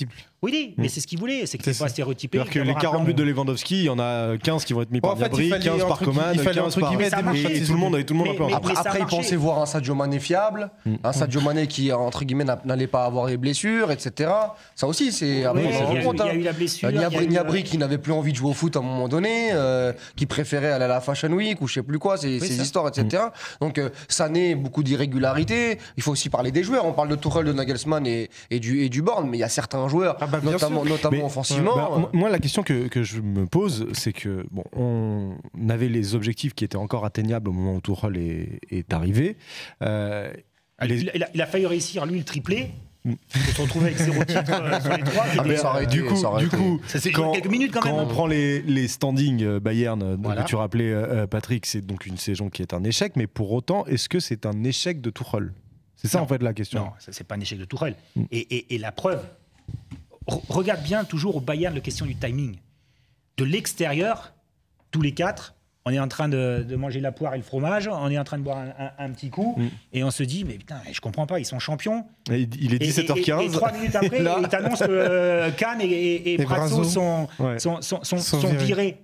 Oui, mais c'est ce qu'il voulait, c'est que c'est pas stéréotypé. C'est-à-dire que les quarante buts de Lewandowski, il y en a quinze qui vont être mis par Gnabry, quinze par Coman, quinze par... Et tout le monde, et tout le monde un peu en Après, après ils pensaient voir un Sadio Mané fiable, mm. un Sadio Mané qui, entre guillemets, n'allait pas avoir les blessures, et cetera. Ça aussi, c'est... Oui, il y, y a eu la blessure. Gnabry, Gnabry qui n'avait plus envie de jouer au foot à un moment donné, euh, qui préférait aller à la Fashion Week ou je sais plus quoi, ces, oui, ces histoires, et cetera. Mm. Donc, euh, ça naît beaucoup d'irrégularités. Il faut aussi parler des joueurs. On parle de Tuchel, de Nagelsmann et, et, du, et du Born, mais il y a certains joueurs, ah bah, notamment, notamment mais, offensivement. Euh, bah, moi, la question que, que je me pose, c'est que bon, on avait les objectifs qui étaient encore atteignables au moment où Tuchel est, est arrivé. Euh, les... il, a, il a failli réussir, lui, le triplé. Il se retrouver avec zéro titre euh, sur les trois. Ah ben, ça du coup, du coup ça quand, quelques minutes quand, quand même. on prend les, les standings Bayern, voilà. que tu rappelais, euh, Patrick, c'est donc une saison qui est un échec. Mais pour autant, est-ce que c'est un échec de Tuchel? C'est ça, non, en fait, la question. Non, c'est pas un échec de Tuchel. Mm. Et, et, et la preuve, regarde bien toujours au Bayern la question du timing. De l'extérieur, tous les quatre, on est en train de, de manger la poire et le fromage, on est en train de boire un, un, un petit coup, mm. et on se dit, mais putain, je comprends pas, ils sont champions. Et il est dix-sept heures quinze. Et, et, et trois minutes après, là... il t'annonce que euh, Kahn et, et, et Brazzo sont, ouais. sont, sont, sont, sont, sont virés. virés.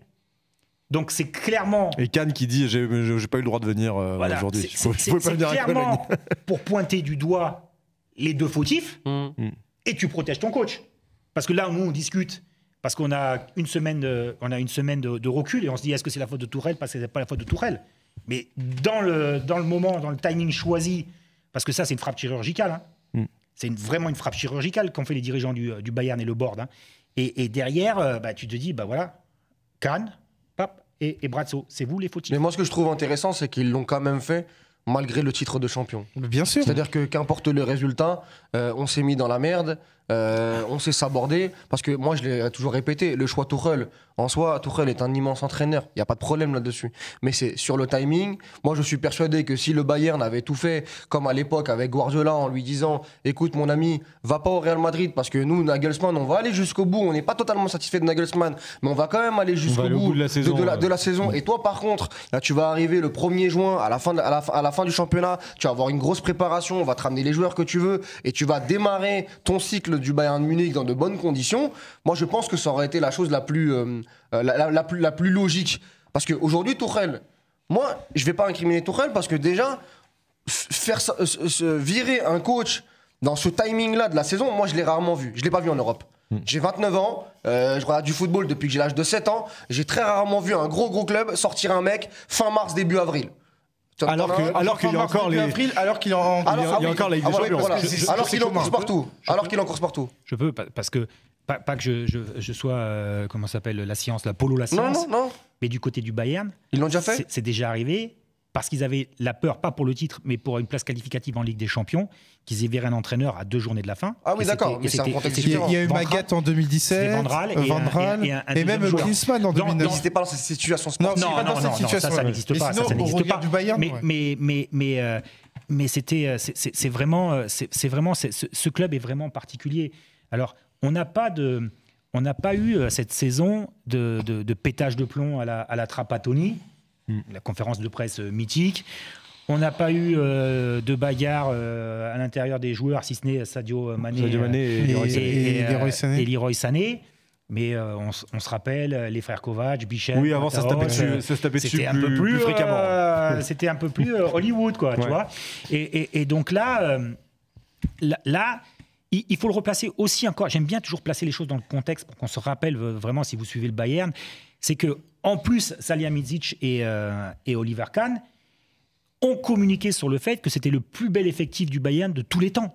Donc c'est clairement... Et Kahn qui dit, j'ai, j'ai pas eu le droit de venir euh, voilà, aujourd'hui. C'est, c'est, c'est clairement pour pointer du doigt les deux fautifs, mm. et tu protèges ton coach. Parce que là, nous, on discute, parce qu'on a une semaine, de, on a une semaine de, de recul, et on se dit, est-ce que c'est la faute de Tourelle? Parce que c'est pas la faute de Tourelle. Mais dans le, dans le moment, dans le timing choisi, parce que ça, c'est une frappe chirurgicale. Hein. Mm. C'est une, vraiment une frappe chirurgicale qu'ont fait les dirigeants du, du Bayern et le board. Hein. Et, et derrière, euh, bah, tu te dis, bah voilà, Kahn, Pape et, et Brazzo, c'est vous les fautifs. Mais moi, ce que je trouve intéressant, c'est qu'ils l'ont quand même fait malgré le titre de champion. Bien sûr. C'est-à-dire que qu'importe le résultat, euh, on s'est mis dans la merde, euh, on s'est sabordé, parce que moi je l'ai toujours répété, le choix Tuchel, en soi, Tuchel est un immense entraîneur, il n'y a pas de problème là-dessus. Mais c'est sur le timing, moi je suis persuadé que si le Bayern avait tout fait, comme à l'époque avec Guardiola, en lui disant, écoute mon ami, va pas au Real Madrid, parce que nous, Nagelsmann, on va aller jusqu'au bout, on n'est pas totalement satisfait de Nagelsmann, mais on va quand même aller jusqu'au bout, bout de la saison. De, de, la, de la saison. Et toi par contre, là tu vas arriver le premier juin, à la fin, de, à la, à la fin du championnat, tu vas avoir une grosse préparation, on va te ramener les joueurs que tu veux, et tu vas démarrer ton cycle du Bayern Munich dans de bonnes conditions. Moi, je pense que ça aurait été la chose la plus, euh, la, la, la plus, la plus logique. Parce qu'aujourd'hui, Tuchel, moi, je ne vais pas incriminer Tuchel parce que déjà, faire ça, euh, virer un coach dans ce timing-là de la saison, moi, je l'ai rarement vu. Je ne l'ai pas vu en Europe. Mmh. J'ai vingt-neuf ans, euh, je regarde du football depuis que j'ai l'âge de sept ans. J'ai très rarement vu un gros, gros club sortir un mec fin mars, début avril. Alors que, alors qu'il y a encore les, avril, alors qu'il y a, en... alors, il y a, il y a encore la Ligue des Champions. Voilà. Alors qu'il en course partout. Alors qu'il en course partout. Je peux parce que pas, pas que je, je, je sois euh, comment s'appelle la science, la polo la science. Non, non, non. Mais du côté du Bayern, ils l'ont déjà fait. C'est, c'est déjà arrivé parce qu'ils avaient la peur, pas pour le titre, mais pour une place qualificative en Ligue des Champions, qu'ils aient viré un entraîneur à deux journées de la fin. Ah oui, d'accord. Mais c'est un contexte différent. Il y a eu Magath en deux mille dix-sept, Van Gaal et, Van et, et, un, et même Klinsmann en deux mille neuf. N'existait pas dans cette situation sportive. Non, non, non, non, ça, ça n'existe pas. Ça, ça n'existe pas. Du Bayern, mais, ouais. mais, mais, mais, euh, mais c'était, c'est, c'est, c'est vraiment, c'est, c'est vraiment, c'est, ce, ce club est vraiment particulier. Alors, on n'a pas de, on n'a pas eu cette saison de, de, de pétage de plomb à la, à la Trapattoni, mm. la conférence de presse mythique. On n'a pas eu euh, de bagarre euh, à l'intérieur des joueurs, si ce n'est Sadio Mané, Sadio Mané et, et, et, et, Leroy Sané. et Leroy Sané. Mais euh, on, on se rappelle les frères Kovac, Bichette. Oui, avant ça se tapait dessus, ça se tapait dessus c'était plus, un peu plus, plus fréquemment. Euh, c'était un peu plus euh, Hollywood, quoi, ouais. Tu vois. Et, et, et donc là, euh, là, là il, il faut le replacer aussi encore. J'aime bien toujours placer les choses dans le contexte pour qu'on se rappelle vraiment, si vous suivez le Bayern, c'est que en plus, Salihamidzic et, euh, et Oliver Kahn ont communiqué sur le fait que c'était le plus bel effectif du Bayern de tous les temps.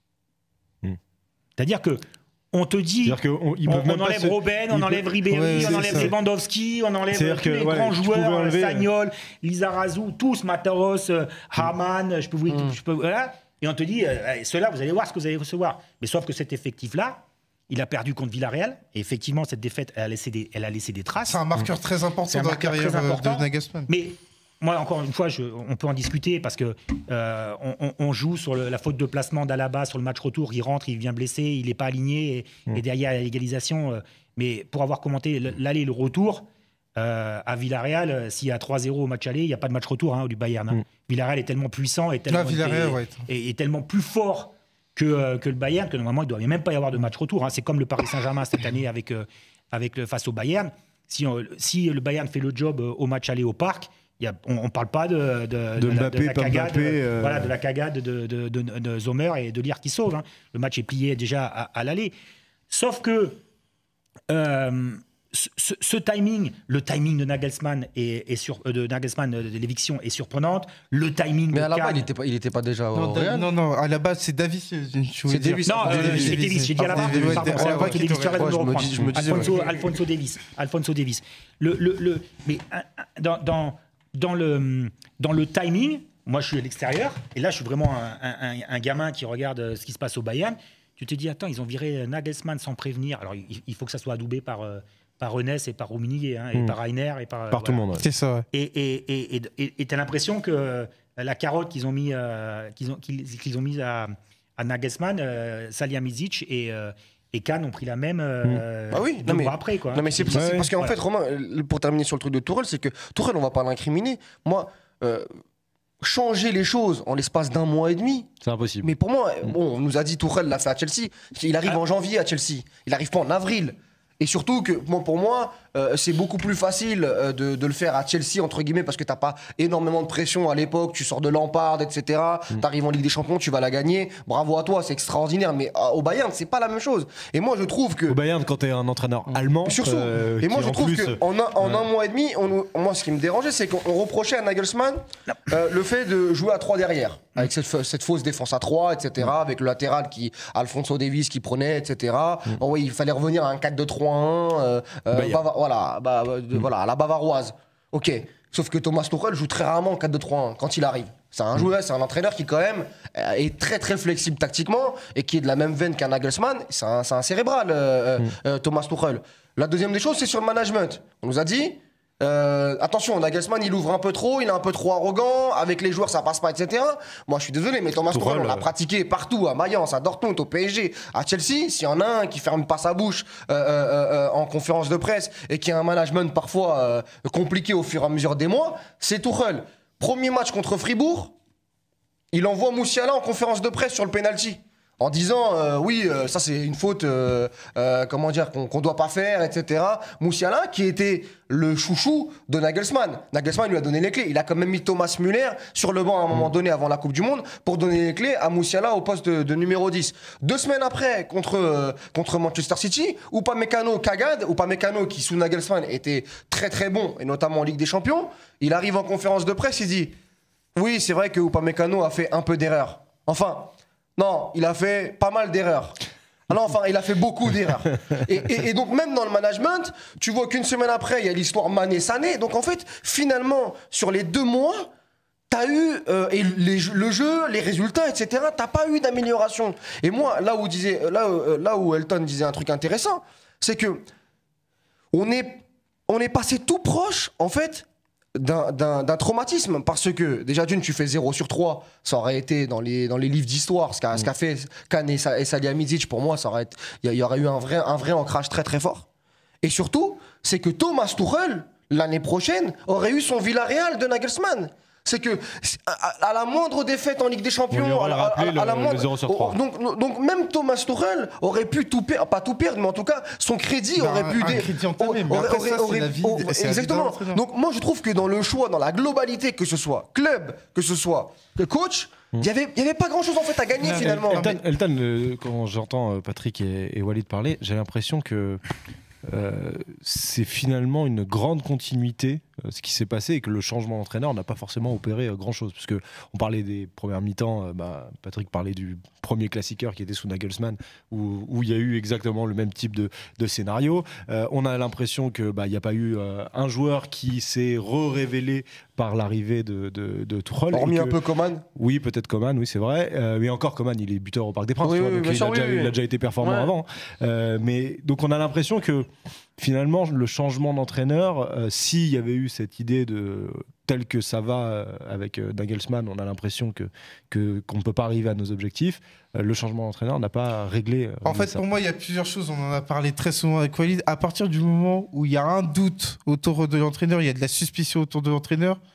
Hmm. C'est-à-dire que on te dit, que on, on, on enlève se... Robben, on enlève Ribéry, ouais, on enlève Lewandowski, on enlève tous que, les ouais, grands joueurs, enlever... Sagnol, Lizarazu, tous, Mataros, euh, Hamann, je peux vous... Mm. Je peux, voilà, et on te dit, euh, ceux-là, vous allez voir ce que vous allez recevoir. Mais sauf que cet effectif-là, il a perdu contre Villarreal, et effectivement, cette défaite, elle a laissé des, elle a laissé des traces. C'est un marqueur mm. très important dans la carrière de Nagelsmann. Mais moi, encore une fois, je, on peut en discuter parce que euh, on, on joue sur le, la faute de placement d'Alaba sur le match retour. Il rentre, il vient blessé, il n'est pas aligné et, mmh. et derrière la légalisation. Euh, mais pour avoir commenté l'aller et le retour euh, à Villarreal, euh, s'il y a trois zéro au match aller, il n'y a pas de match retour hein, du Bayern. Hein. Mmh. Villarreal est tellement puissant et tellement, Là, Villarreal, est, ouais. est, est tellement plus fort que, que le Bayern, que normalement, il ne doit même pas y avoir de match retour. Hein. C'est comme le Paris Saint-Germain cette année avec, euh, avec le, face au Bayern. Si, on, si le Bayern fait le job au match aller au Parc, y a, on ne parle pas de, de, de, de, Mbappé, la, de la cagade, Mbappé, euh... voilà, de la cagade de, de, de, de Sommer et de Lier qui sauve. Hein. Le match est plié déjà à, à l'aller. Sauf que euh, ce, ce timing, le timing de Nagelsmann est, est sur, de Nagelsmann de l'éviction est surprenante. Le timing. Mais de à la Kahn... base, il n'était pas, il était pas déjà non, au Real. Non, non, à la base, c'est Davis. C'est Davis. Non, euh, c'est Davis. J'ai dit à la base. Alphonso Davis. Tu arrêtes de me reprendre. Alphonso, Alphonso Davis. Alphonso Davis. Le, le, le, mais dans, dans, dans le, dans le timing, moi, je suis à l'extérieur et là, je suis vraiment un, un, un gamin qui regarde ce qui se passe au Bayern. Tu te dis, attends, ils ont viré Nagelsmann sans prévenir. Alors, il, il faut que ça soit adoubé par. Euh, par Rennes et par Rummenigge, hein, et mmh. par Rainer et par, par voilà. tout le monde. Ouais. C'est ça. Ouais. Et et et tu as l'impression que la carotte qu'ils ont mis, euh, qu'ils ont, qu'ils, qu'ils ont mis à, à Nagelsmann, euh, Salihamidzic et euh, et Kahn ont pris la même euh, mmh. ah oui, deux non mais, mois après. Quoi. Non mais c'est, c'est, c'est parce qu'en voilà. fait, Romain, pour terminer sur le truc de Tourelle, c'est que Tourelle, on va pas l'incriminer. Moi, euh, changer les choses en l'espace d'un mois et demi, c'est impossible. Mais pour moi, mmh. bon, on nous a dit Tourelle l'a fait à Chelsea. Il arrive ah. en janvier à Chelsea. Il arrive pas en avril. Et surtout que, bon, pour moi, euh, c'est beaucoup plus facile euh, de, de le faire à Chelsea, entre guillemets, parce que t'as pas énormément de pression à l'époque, tu sors de Lampard, et cetera. Mm. T'arrives en Ligue des Champions, tu vas la gagner. Bravo à toi, c'est extraordinaire. Mais euh, au Bayern, c'est pas la même chose. Et moi, je trouve que... Au Bayern, quand t'es un entraîneur allemand... Surtout. Euh, et moi, je trouve plus... qu'en un, en ouais. un mois et demi, on, moi, ce qui me dérangeait, c'est qu'on reprochait à Nagelsmann euh, le fait de jouer à trois derrière. Avec cette, cette fausse défense à trois, et cetera. Mm. Avec le latéral, qui Alphonso Davies qui prenait, et cetera. Mm. Bon, oui, il fallait revenir à un quatre deux trois un, euh, euh, Bava, voilà, bah, de, mm. voilà, à la bavaroise. Ok. Sauf que Thomas Tuchel joue très rarement en quatre deux trois un quand il arrive. C'est un joueur, c'est un entraîneur qui, quand même, est très très flexible tactiquement et qui est de la même veine qu'un Nagelsmann. C'est un, c'est un cérébral, euh, mm. euh, Thomas Tuchel. La deuxième des choses, c'est sur le management. On nous a dit. Euh, attention, Nagelsmann, il ouvre un peu trop, il est un peu trop arrogant, avec les joueurs ça passe pas, et cetera. Moi je suis désolé, mais Thomas Tuchel, on l'a pratiqué partout, à Mayence, à Dortmund, au P S G, à Chelsea. S'il y en a un qui ferme pas sa bouche euh, euh, euh, en conférence de presse et qui a un management parfois euh, compliqué au fur et à mesure des mois, c'est Tuchel. Premier match contre Fribourg, il envoie Moussiala en conférence de presse sur le penalty. En disant, euh, oui, euh, ça c'est une faute, euh, euh, comment dire, qu'on ne doit pas faire, et cetera. Moussiala, qui était le chouchou de Nagelsmann. Nagelsmann lui a donné les clés. Il a quand même mis Thomas Müller sur le banc à un moment donné avant la Coupe du Monde pour donner les clés à Moussiala au poste de, de numéro dix. Deux semaines après, contre, euh, contre Manchester City, Upamecano cagade, Upamecano qui sous Nagelsmann était très très bon, et notamment en Ligue des Champions, il arrive en conférence de presse, il dit, oui, c'est vrai que Upamecano a fait un peu d'erreurs. Enfin... Non, il a fait pas mal d'erreurs. Alors enfin, il a fait beaucoup d'erreurs. Et, et, et donc même dans le management, tu vois qu'une semaine après, il y a l'histoire Mané-Sané. Donc en fait, finalement, sur les deux mois, t'as eu euh, et les, le jeu, les résultats, et cetera. T'as pas eu d'amélioration. Et moi, là où disait, là, euh, là où Elton disait un truc intéressant, c'est que on est, on est passé tout proche, en fait. D'un, d'un, d'un traumatisme, parce que déjà d'une tu fais zéro sur trois, ça aurait été dans les, dans les livres d'histoire ce qu'a, mmh. ce qu'a fait Kahn et, et Salihamidzic. Pour moi, il y, y aurait eu un vrai, un vrai ancrage très très fort. Et surtout, c'est que Thomas Tuchel l'année prochaine aurait eu son Villarreal de Nagelsmann. C'est que à, à la moindre défaite en Ligue des Champions, à, à, à, à la moindre, oh, donc, donc même Thomas Tuchel aurait pu tout perdre, pas tout perdre, mais en tout cas son crédit bah, aurait pu. Un Dé... crédit entamé, mais après aurait, ça, aurait, c'est la vie, oh, c'est exactement. La vie donc moi je trouve que dans le choix, dans la globalité, que ce soit club, que ce soit le coach, il n'y avait, y avait pas grand chose en fait à gagner non, finalement. Elton, Elton euh, quand j'entends Patrick et, et Walid parler, j'ai l'impression que euh, c'est finalement une grande continuité euh, ce qui s'est passé et que le changement d'entraîneur n'a pas forcément opéré euh, grand chose, parce que on parlait des premières mi-temps, euh, bah, Patrick parlait du premier classiqueur qui était sous Nagelsmann où, où il y a eu exactement le même type de, de scénario. Euh, on a l'impression que bah, il n'y a pas eu euh, un joueur qui s'est re-révélé par l'arrivée de, de, de Tuchel. Hormis que, un peu Coman. Oui, peut-être Coman, oui c'est vrai. Euh, mais encore Coman, il est buteur au Parc des Princes, oui, tu vois, oui, donc il, sûr, a oui, déjà, oui. il a déjà été performant ouais. avant. Euh, mais donc on a l'impression que finalement le changement d'entraîneur, euh, s'il y avait eu cette idée de tel que ça va euh, avec euh, Nagelsmann, on a l'impression que, que qu'on ne peut pas arriver à nos objectifs. Euh, le changement d'entraîneur n'a pas réglé. Euh, en fait, ça. pour moi, il y a plusieurs choses. On en a parlé très souvent avec Walid. À partir du moment où il y a un doute autour de l'entraîneur, il y a de la suspicion autour de l'entraîneur.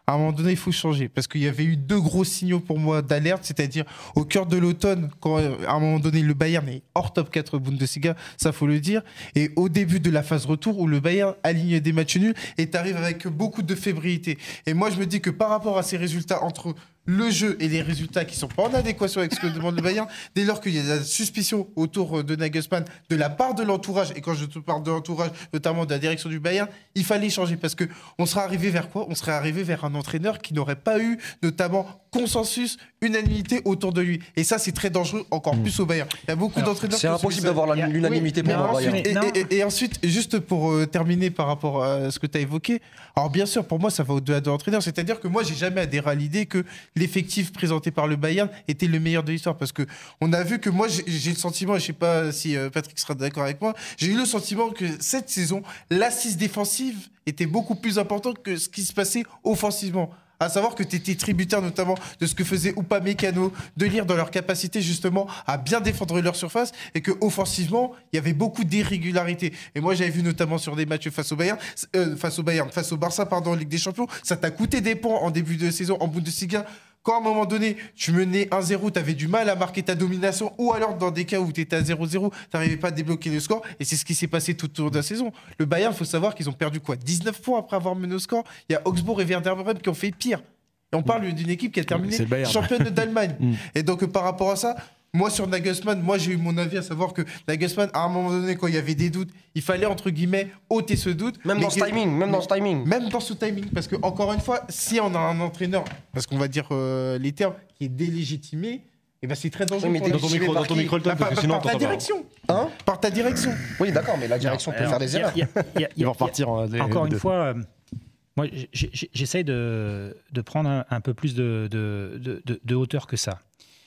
à un moment donné, il faut changer. Parce qu'il y avait eu deux gros signaux pour moi d'alerte, c'est-à-dire au cœur de l'automne, quand à un moment donné, le Bayern est hors top quatre Bundesliga, ça faut le dire, et au début de la phase retour, où le Bayern aligne des matchs nuls et t'arrives avec beaucoup de fébrilité. Et moi, je me dis que par rapport à ces résultats, entre le jeu et les résultats qui sont pas en adéquation avec ce que demande le Bayern, dès lors qu'il y a de la suspicion autour de Nagelsmann de la part de l'entourage, et quand je te parle de l'entourage, notamment de la direction du Bayern, il fallait changer parce que on serait arrivé vers quoi? On serait arrivé vers un entraîneur qui n'aurait pas eu notamment consensus, unanimité autour de lui. Et ça, c'est très dangereux, encore mmh. plus au Bayern. Il y a beaucoup Alors, d'entraîneurs. C'est impossible d'avoir l'unanimité oui, pour le Bayern. Et, et, et, et ensuite, juste pour euh, terminer par rapport à ce que tu as évoqué, alors bien sûr, pour moi, ça va au-delà de l'entraîneur. C'est-à-dire que moi, j'ai jamais adhéré à l'idée que l'effectif présenté par le Bayern était le meilleur de l'histoire. Parce que on a vu que moi, j'ai, j'ai le sentiment, et je sais pas si euh, Patrick sera d'accord avec moi, j'ai eu le sentiment que cette saison, l'assise défensive était beaucoup plus importante que ce qui se passait offensivement. À savoir que tu étais tributaire notamment de ce que faisait Upamecano, de lire dans leur capacité justement à bien défendre leur surface et que offensivement il y avait beaucoup d'irrégularités. Et moi j'avais vu notamment sur des matchs face au Bayern, euh, face au Bayern, face au Barça pardon en Ligue des Champions, ça t'a coûté des points en début de saison en Bundesliga. Quand à un moment donné, tu menais un zéro, tu avais du mal à marquer ta domination, ou alors dans des cas où tu étais à zéro zéro, tu n'arrivais pas à débloquer le score, et c'est ce qui s'est passé tout au long de la saison. Le Bayern, il faut savoir qu'ils ont perdu quoi dix-neuf points après avoir mené au score. Il y a Augsbourg et Werder Bremen qui ont fait pire. Et on parle d'une équipe qui a terminé championne d'Allemagne. Et donc par rapport à ça, moi sur Nagelsmann, moi j'ai eu mon avis à savoir que Nagelsmann, à un moment donné, quand il y avait des doutes, il fallait entre guillemets ôter ce doute. Même dans ce timing, même dans ce timing. Même dans ce timing, parce que encore une fois, si on a un entraîneur, parce qu'on va dire euh, les termes, qui est délégitimé, et ben c'est très dangereux. Oui, mais dans ton micro, dans ton micro, bah, par, par ta direction. Hein par ta direction. Oui, d'accord, mais la direction non, peut alors, faire des erreurs. Il va repartir. Encore une fois. Euh, Moi, j'essaie de, de prendre un, un peu plus de, de, de, de hauteur que ça.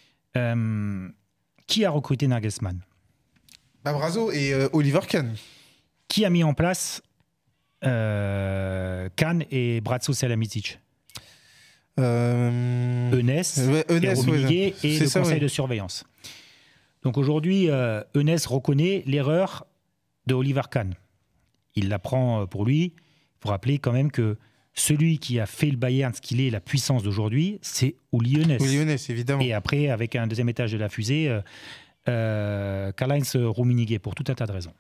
Euh, qui a recruté Nagelsmann? bah, Brazzo et euh, Oliver Kahn. Qui a mis en place euh, Kahn et Brazzo Salihamidzic? euh, Eunès, ouais, et Rummenigge ouais, et le ça, conseil ouais. de surveillance. Donc aujourd'hui, euh, Eunès reconnaît l'erreur de Oliver Kahn. Il la prend pour lui. Il faut rappeler quand même que celui qui a fait le Bayern ce qu'il est, la puissance d'aujourd'hui, c'est Uli Eunès. Uli Eunès, évidemment. Et après, avec un deuxième étage de la fusée, euh, euh, Karl-Heinz Rummenigge, pour tout un tas de raisons.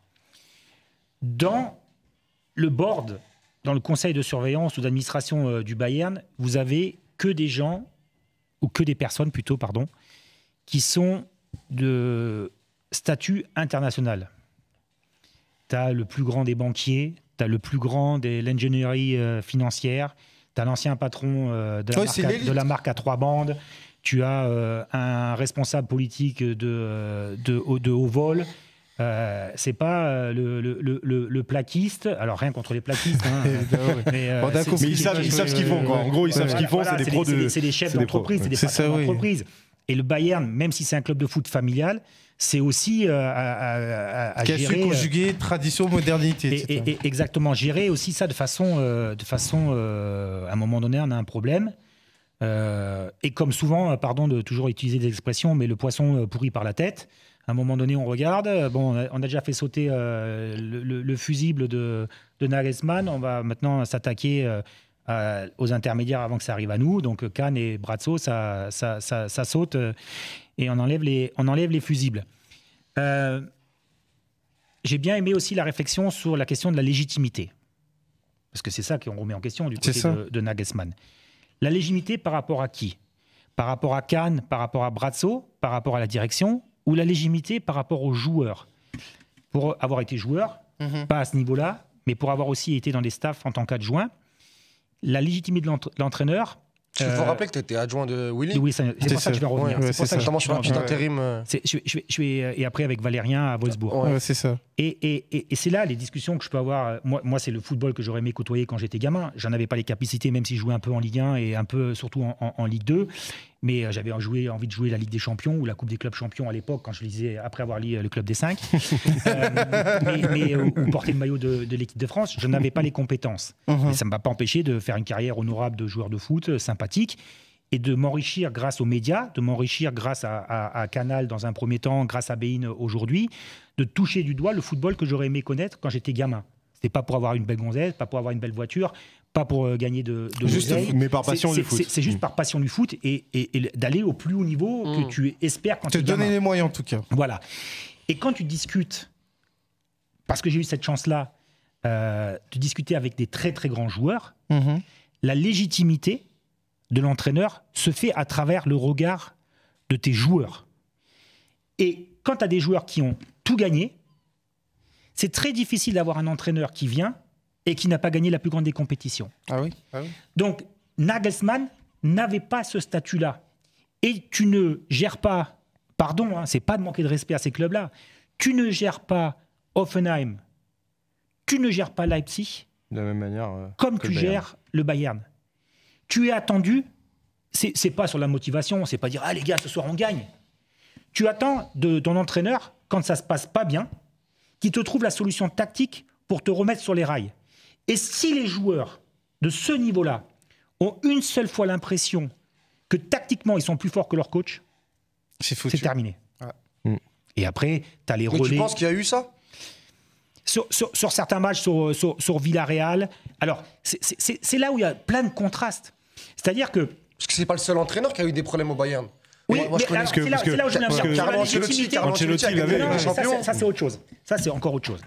Dans le board, dans le conseil de surveillance ou d'administration euh, du Bayern, vous avez que des gens, ou que des personnes plutôt, pardon, qui sont de statut international. Tu as le plus grand des banquiers, tu as le plus grand de l'ingénierie euh, financière, tu as l'ancien patron euh, de, la ouais, marque à, de la marque à trois bandes, tu as euh, un responsable politique de, de, de, de haut vol. Euh, c'est pas euh, le, le, le, le plaquiste, alors rien contre les plaquistes, hein, mais, euh, bon, mais ils savent, ils savent ce qu'ils font. Quoi. En gros, ils savent ce qu'ils font, voilà, c'est des pros de. C'est des chefs d'entreprise, c'est des patrons d'entreprise. Et le Bayern, même si c'est un club de foot familial, c'est aussi euh, à, à, à, à qui gérer. Qui a su conjuguer euh, tradition, modernité. Et, et, et exactement, gérer aussi ça de façon, euh, de façon euh, à un moment donné, on a un problème. Euh, et comme souvent, pardon de toujours utiliser des expressions, mais le poisson pourrit par la tête. À un moment donné, on regarde. Bon, on a, on a déjà fait sauter euh, le, le, le fusible de, de Nagelsmann. On va maintenant s'attaquer euh, à, aux intermédiaires avant que ça arrive à nous. Donc Kahn et Brazzo, ça, ça, ça, ça saute euh, et on enlève les, on enlève les fusibles. Euh, j'ai bien aimé aussi la réflexion sur la question de la légitimité. Parce que c'est ça qu'on remet en question du côté de, de Nagelsmann. La légitimité par rapport à qui? Par rapport à Kahn, par rapport à Brazzo, par rapport à la direction, ou la légitimité par rapport aux joueurs? Pour avoir été joueur, mmh. pas à ce niveau-là, mais pour avoir aussi été dans des staffs en tant qu'adjoint, la légitimité de l'entraîneur... Il faut euh, rappeler que tu étais adjoint de Willy. Oui, c'est pour ça, ça que je vais revenir. Ouais, c'est pour ça, ça que je suis un petit intérim. Euh... Je, je, je vais, et après avec Valérien à Wolfsburg. Ouais, ouais, c'est ça. Et, et, et, et c'est là les discussions que je peux avoir. Moi, moi c'est le football que j'aurais aimé côtoyer quand j'étais gamin. J'en avais pas les capacités, même si je jouais un peu en Ligue un et un peu surtout en, en, en Ligue deux. Mais j'avais joué, envie de jouer la Ligue des Champions ou la Coupe des clubs champions à l'époque, quand je lisais, après avoir lu le Club des cinq. euh, mais, mais, ou, ou porter le maillot de, de l'équipe de France, je n'avais pas les compétences. Uh-huh. Et ça ne m'a pas empêché de faire une carrière honorable de joueur de foot, sympathique, et de m'enrichir grâce aux médias, de m'enrichir grâce à, à, à Canal dans un premier temps, grâce à Bein aujourd'hui, de toucher du doigt le football que j'aurais aimé connaître quand j'étais gamin. C'était pas pour avoir une belle gonzesse, pas pour avoir une belle voiture, pas pour euh, gagner de, de Juste, l'oseille. mais par passion C'est- du foot. c'est- C'est juste Mm. par passion du foot et, et- et d'aller au plus haut niveau Mm. que tu espères quand Te tu es donner gamin. les moyens en tout cas. Voilà. Et quand tu discutes, parce que j'ai eu cette chance-là, euh, de discuter avec des très très grands joueurs, Mhm. la légitimité de l'entraîneur se fait à travers le regard de tes joueurs. Et quand tu as des joueurs qui ont tout gagné, c'est très difficile d'avoir un entraîneur qui vient et qui n'a pas gagné la plus grande des compétitions. Ah oui, ah oui. Donc, Nagelsmann n'avait pas ce statut-là. Et tu ne gères pas, pardon, hein, c'est pas de manquer de respect à ces clubs-là, tu ne gères pas Hoffenheim, tu ne gères pas Leipzig De la même manière. euh, comme que tu le Bayern. gères le Bayern. Tu es attendu, c'est c'est pas sur la motivation, c'est pas dire ah les gars ce soir on gagne. Tu attends de ton entraîneur quand ça se passe pas bien, qu'il te trouve la solution tactique pour te remettre sur les rails. Et si les joueurs de ce niveau-là ont une seule fois l'impression que tactiquement ils sont plus forts que leur coach, C'est foutu. c'est terminé. Ouais. Mm. Et après, tu as les Mais relais. tu penses qu'il y a eu ça? Sur, sur- sur certains matchs, sur, sur, sur Villarreal. Alors, c'est- c'est c'est là où il y a plein de contrastes. C'est-à-dire que. Parce que c'est pas le seul entraîneur qui a eu des problèmes au Bayern. Oui, Moi, moi, je mais connais- alors, que- c'est là, parce que- c'est là où je viens de parce dire. que Sur la Carlo Ancelotti, légitimité. Carlo Ancelotti Ancelotti l'avait, avec Non, les mais ça, champions. c'est- ça, c'est autre chose. Ça, c'est encore autre chose.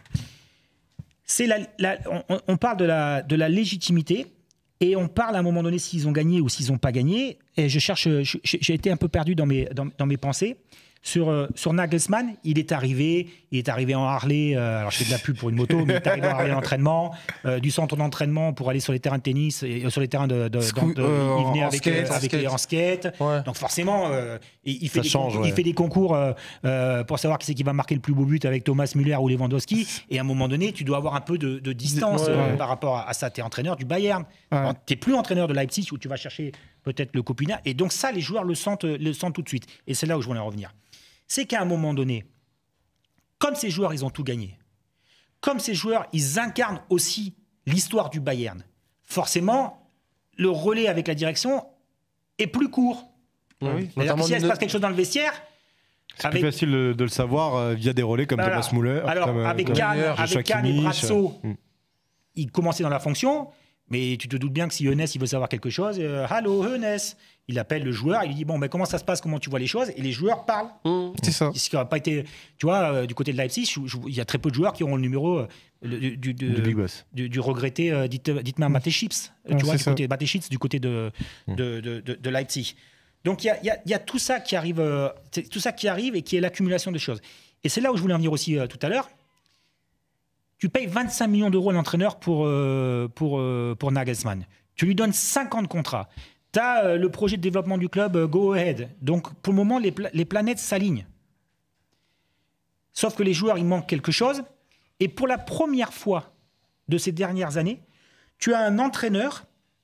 C'est la, la- on, on parle de la, de la légitimité et on parle à un moment donné s'ils ont gagné ou s'ils n'ont pas gagné. Et je cherche, je- j'ai été un peu perdu dans mes, dans, dans mes pensées. Sur, euh, sur Nagelsmann, il est arrivé, il est arrivé en Harley, euh, alors je fais de la pub pour une moto, mais il est arrivé en Harley d'entraînement, euh, du centre d'entraînement pour aller sur les terrains de tennis, et, euh, sur les terrains de... de, Scoo- de- euh, il venait en avec, skate, euh, en avec skate. les en skate. Ouais. Donc forcément, euh, il, il fait Ça des change, concours, ouais. il fait des concours euh, euh, pour savoir qui c'est qui va marquer le plus beau but avec Thomas Müller ou Lewandowski. Et à un moment donné, tu dois avoir un peu de, de distance Ouais. euh, par rapport à, à ça. Tu es entraîneur du Bayern. Ouais. Tu n'es plus entraîneur de Leipzig où tu vas chercher peut-être le copinat. Et donc ça, les joueurs le sentent, le sentent tout de suite. Et c'est là où je voulais en revenir. C'est qu'à un moment donné, comme ces joueurs, ils ont tout gagné, comme ces joueurs, ils incarnent aussi l'histoire du Bayern, forcément, le relais avec la direction est plus court. Oui. C'est-à-dire Notamment que si il se ne- passe quelque chose dans le vestiaire, C'est avec, plus facile de, de le savoir euh, via des relais comme voilà. Thomas Muller. Alors, comme, euh, avec comme Kahn, Joshua avec Kahn et Kimmich, Brazzo, euh, mm. il commençait dans la fonction, mais tu te doutes bien que si Eunès, il veut savoir quelque chose, euh, Allô, Eunès, il appelle le joueur, il lui dit bon, ben, comment ça se passe, comment tu vois les choses, et les joueurs parlent. Mmh. C'est ça. Ce qui n'aurait pas été, tu vois, euh, du côté de Leipzig, je- je- il y a très peu de joueurs qui auront le numéro euh, le- du, du- de- Du Big Boss. du, du regretté euh, Diet- Dietmar Mateschitz, euh, Ouais, tu vois, c'est du ça. côté Mateschitz, du côté de, de, de, de- de Leipzig. Donc il y a, il y a- il y a tout ça qui arrive, euh, c'est tout ça qui arrive et qui est l'accumulation des choses. Et c'est là où je voulais en venir aussi euh, tout à l'heure. Tu payes vingt-cinq millions d'euros à l'entraîneur pour, euh, pour, euh, pour Nagelsmann. Tu lui donnes cinq ans de contrat. Tu as le projet de développement du club euh, Go Ahead. Donc, pour le moment, les, pla- les planètes s'alignent. Sauf que les joueurs, il manque quelque chose. Et pour la première fois de ces dernières années, tu as un entraîneur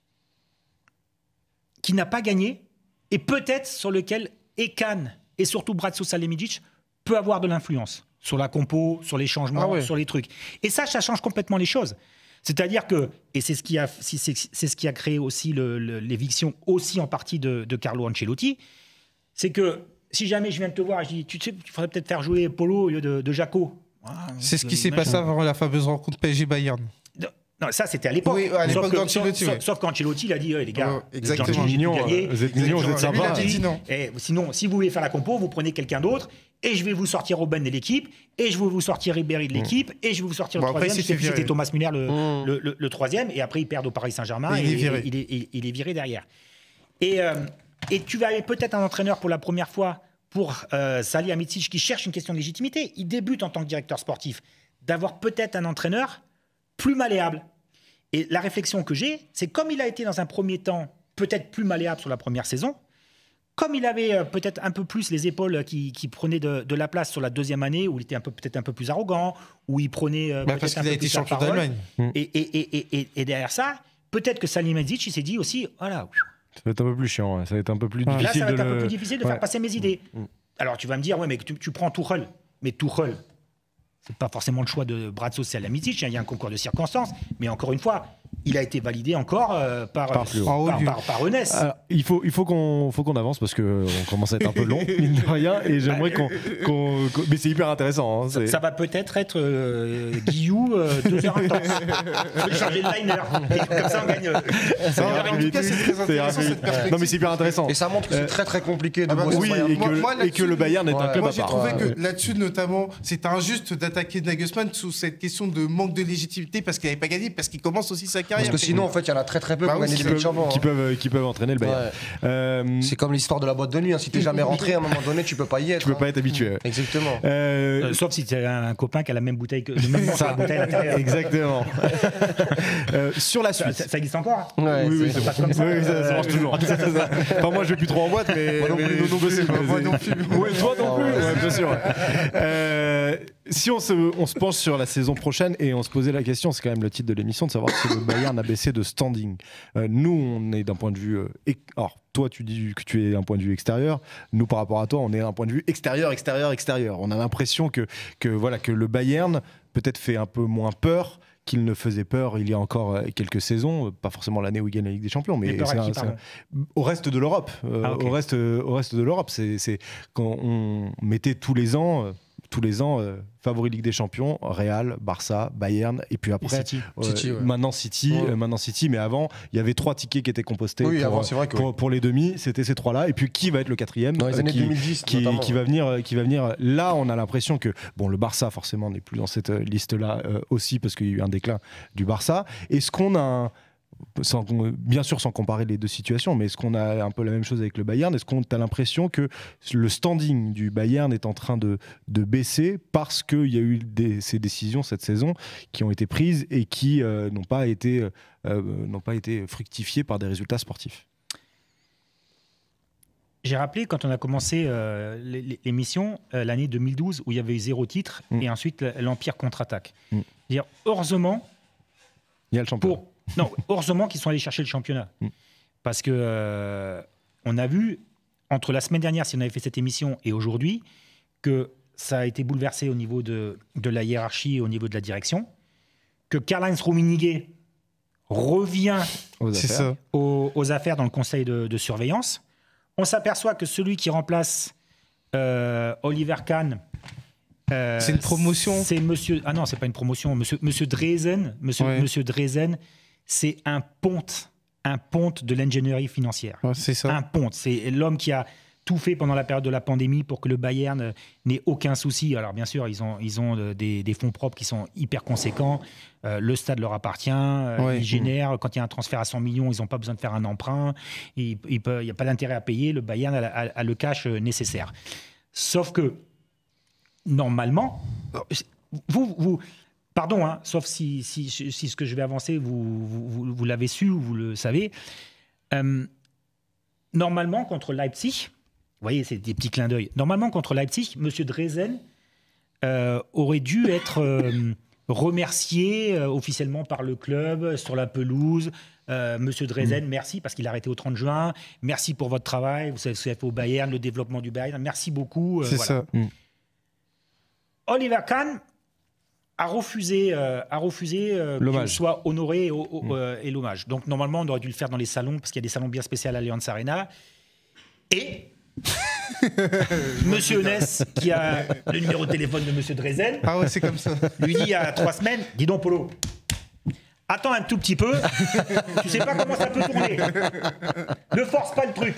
qui n'a pas gagné et peut-être sur lequel Ekan et surtout Bratzo Salihamidzic peut avoir de l'influence sur la compo, sur les changements, Ah ouais. sur les trucs. Et ça, ça change complètement les choses. C'est-à-dire que, et c'est ce qui a, c'est, c'est- c'est ce qui a créé aussi le- le- l'éviction aussi en partie de, de Carlo Ancelotti, c'est que si jamais je viens de te voir et je dis, tu sais, tu faudrais peut-être faire jouer Polo au lieu de, de Jaco. Ah, C'est ce qui euh, s'est passé avant la fameuse rencontre P S G Bayern. Non, ça c'était à l'époque. Oui, à l'époque Sauf que- d'Ancelotti, sauf- ouais. Sauf qu'Ancelotti, il a dit, eh, les gars, Ouais, vous êtes exactement. gentils, j'ai tout Mignon, gagné. euh, vous êtes mignons, vous êtes Lui, il a sympas. dit non. Eh, sinon, si vous voulez faire la compo, vous prenez quelqu'un d'autre et je vais vous sortir Robben de l'équipe et je vais vous sortir Ribéry de l'équipe et je vais vous sortir Bon, le après, troisième. il Je s'est sais plus fait si c'était virer. Thomas Müller le, Mmh. le, le- le troisième et après ils perdent au Paris Saint-Germain Et et, il est viré. il, est, il- il est viré derrière. Et, euh, et tu vas aller peut-être un entraîneur pour la première fois pour euh, Salihamidzic qui cherche une question de légitimité. Il débute en tant que directeur sportif. D'avoir peut-être un entraîneur plus malléable. Et la réflexion que j'ai, c'est comme il a été dans un premier temps peut-être plus malléable sur la première saison, comme il avait euh, peut-être un peu plus les épaules qui, qui prenaient de, de la place sur la deuxième année, où il était un peu, peut-être un peu plus arrogant, où il prenait euh, Bah, peut-être parce un qu'il a peu été plus la champion parole. d'Allemagne. Et, et, et, et, et- et derrière ça, peut-être que Salihamidzic, il s'est dit aussi, voilà, Ça va être un peu plus chiant, ouais. Ça va être un peu plus Là, là, difficile ça va de être un peu le- plus difficile de Ouais. faire passer mes idées. Mm. Alors tu vas me dire, ouais, mais tu, tu prends Tuchel. Mais Tuchel, c'est pas forcément le choix de Bratzo Salihamidzic, il y a un concours de circonstances. Mais encore une fois, il a été validé encore euh, par, Par par, plus haut. par, par, par Eunès. Alors, il faut, il faut qu'on faut qu'on avance parce qu'on commence à être un peu long, mine de rien, et j'aimerais qu'on. qu'on- qu'on- Mais c'est hyper intéressant. Hein, Ça, c'est- ça va peut-être être euh, Guillou euh, deux heures intenses. Je vais changer de liner. Et comme ça, on gagne. euh, ça Non, ira mais en plus tout vite. cas, c'est très Ça ira intéressant, plus cette vite. perspective. Non, mais c'est hyper intéressant. Et ça montre que c'est Euh, très très compliqué de ah bah, bosser Oui, sur un- et que, Moi- le- moi, et que là-dessus- le Bayern est un Ouais. club Moi, à j'ai part. trouvé Ouais. que là-dessus, notamment, c'était injuste d'attaquer Nagelsmann sous cette question de manque de légitimité parce qu'il n'avait pas gagné, parce qu'il commence aussi sa carrière. Parce que sinon, en fait, il y en a très très peu Bah pour oui, gagner qui des Ligues des Champions. qui hein. peuvent, qui peuvent entraîner le Bayern. Ouais. Euh, C'est comme l'histoire de la boîte de nuit. hein. Si t'es jamais rentré, à un moment donné, tu peux pas y être. tu peux hein. pas être habitué. Exactement. Euh, Euh, sauf si tu as un copain qui a la même bouteille que le même morceau de bouteille à l'intérieur. Exactement. Euh, sur la Ça, Suisse. ça- ça existe encore. hein Ouais, oui, oui, c'est- c'est passe comme ça. Oui, oui, ça, ça Euh, marche toujours. en tout cas, C'est ça. Enfin, moi, je vais plus trop en boîte, mais. Moi non mais plus, nous non plus, moi mais non c'est- plus. Ouais, toi non Ah plus, ouais. ouais, bien sûr. Euh, si on se, on se penche sur la saison prochaine et on se posait la question, c'est quand même le titre de l'émission, de savoir si le Bayern a baissé de standing. Euh, nous, on est d'un point de vue. Euh, éc- alors, toi, tu dis que tu es d'un point de vue extérieur. Nous, par rapport à toi, on est d'un point de vue extérieur, extérieur, extérieur. On a l'impression que, que, voilà, que le Bayern peut-être fait un peu moins peur qu'il ne faisait peur il y a encore euh, quelques saisons, pas forcément l'année où il gagne la Ligue des Champions, mais Mais peur à c'est qui, un- c'est un- pardon au reste de l'Europe. Euh, Ah, ok. au, reste, au reste de l'Europe, c'est c'est quand on mettait tous les ans, euh, tous les ans, euh, favori Ligue des Champions, Real, Barça, Bayern, et puis Et après, City. euh, City, ouais. maintenant City, Ouais. euh, maintenant City, mais avant, il y avait trois tickets qui étaient compostés Oui, pour, avant, c'est vrai que. pour, pour les demi, c'était ces trois-là, et puis qui va être le quatrième Dans les euh, années qui, deux mille dix, qui, notamment. qui va venir, euh, qui va venir. Là, on a l'impression que bon, le Barça forcément n'est plus dans cette euh, liste-là euh, aussi parce qu'il y a eu un déclin du Barça. Est-ce qu'on a un- sans, bien sûr sans comparer les deux situations, mais est-ce qu'on a un peu la même chose avec le Bayern? Est-ce qu'on a l'impression que le standing du Bayern est en train de, de baisser parce qu'il y a eu des, ces décisions cette saison qui ont été prises et qui euh, n'ont pas été, euh, n'ont pas été fructifiées par des résultats sportifs? J'ai rappelé quand on a commencé euh, l'é- l'é- l'émission, euh, l'année deux mille douze, où il y avait eu zéro titre, Mm. et ensuite l'Empire contre-attaque. Mm. C'est-à-dire, heureusement, Il y a le champion. pour... non, heureusement qu'ils sont allés chercher le championnat. Mm. Parce que euh, on a vu, entre la semaine dernière, si on avait fait cette émission, et aujourd'hui, que ça a été bouleversé au niveau de, de la hiérarchie et au niveau de la direction, que Karl-Heinz Rummenigge revient Aux C'est affaires. ça. aux, aux affaires dans le conseil de, de surveillance. On s'aperçoit que celui qui remplace euh, Oliver Kahn, euh, C'est une promotion. C'est monsieur. Ah non, c'est pas une promotion. Monsieur, monsieur Dreesen. Monsieur, Ouais. monsieur Dreesen, c'est un ponte, un ponte de l'ingénierie financière. Ouais, c'est ça. Un ponte. C'est l'homme qui a tout fait pendant la période de la pandémie pour que le Bayern euh, n'ait aucun souci. Alors bien sûr, ils ont, ils ont euh, des, des fonds propres qui sont hyper conséquents. Euh, le stade leur appartient. euh, Ouais. Ils génèrent. Quand il y a un transfert à cent millions, ils n'ont pas besoin de faire un emprunt. Il n'y a pas d'intérêt à payer. Le Bayern a, a- a le cash euh, nécessaire. Sauf que, normalement, vous, vous pardon, hein, sauf si, si, si ce que je vais avancer, vous, vous, vous- vous l'avez su ou vous le savez, euh, normalement, contre Leipzig, vous voyez, c'est des petits clins d'œil. Normalement, contre Leipzig, M. Dreesen euh, aurait dû être euh, remercié euh, officiellement par le club sur la pelouse. Euh, Monsieur Dreesen, merci parce qu'il a arrêté au trente juin. Merci pour votre travail. Vous savez ce que vous avez fait au Bayern, le développement du Bayern. Merci beaucoup. euh, C'est voilà. ça. Oliver Kahn a refusé, euh, a refusé euh, qu'il L'hommage. soit honoré au- au- euh, et l'hommage. Donc normalement, on aurait dû le faire dans les salons parce qu'il y a des salons bien spéciaux à Allianz Arena. Et Monsieur Ness, qui a le numéro de téléphone de Monsieur Dreesen, Ah ouais, c'est comme ça. lui dit il y a trois semaines, dis donc Polo, attends un tout petit peu, tu sais pas comment ça peut tourner. Ne force pas le truc.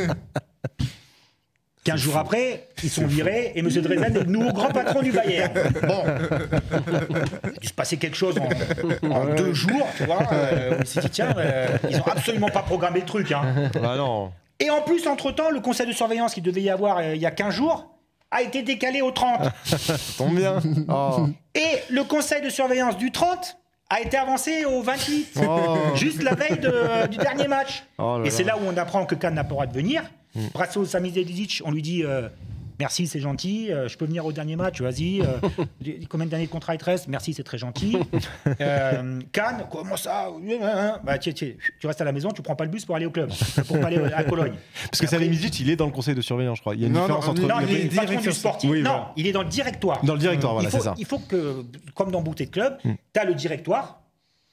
quinze jours après, ils sont virés et M. Dreesen est le nouveau grand patron du Bayern. Bon, il a dû se passer quelque chose en, en deux jours, tu vois. Euh, on s'est dit, tiens, euh, ils n'ont absolument pas programmé le truc. Hein. Ah non. Et en plus, entre-temps, le conseil de surveillance qui devait y avoir euh, il y a quinze jours a été décalé au trente. Tombe bien. Oh. Et le conseil de surveillance du trente a été avancé au vingt-huit. Oh. Juste la veille de- du dernier match. Oh là Et c'est là. là où on apprend que Kahn n'a pas le droit de venir. Brasso Samizelic, on lui dit euh, merci, c'est gentil, euh, je peux venir au dernier match, vas-y. euh, combien d'années de contrat il te reste? Merci, c'est très gentil. Euh, Kahn, comment ça? Bah, tiens, tiens, tu restes à la maison, tu prends pas le bus pour aller au club, pour pas aller à Cologne. Parce que Salihamidzic, il est dans le conseil de surveillance, je crois. Il y a une Non, différence non, entre. non, Non, il est il est patron du directeur- sportif. Oui, non, voilà. il est dans le directoire. Dans le directoire, voilà, il, faut, c'est ça. il faut que, comme dans beaucoup de clubs, tu as le directoire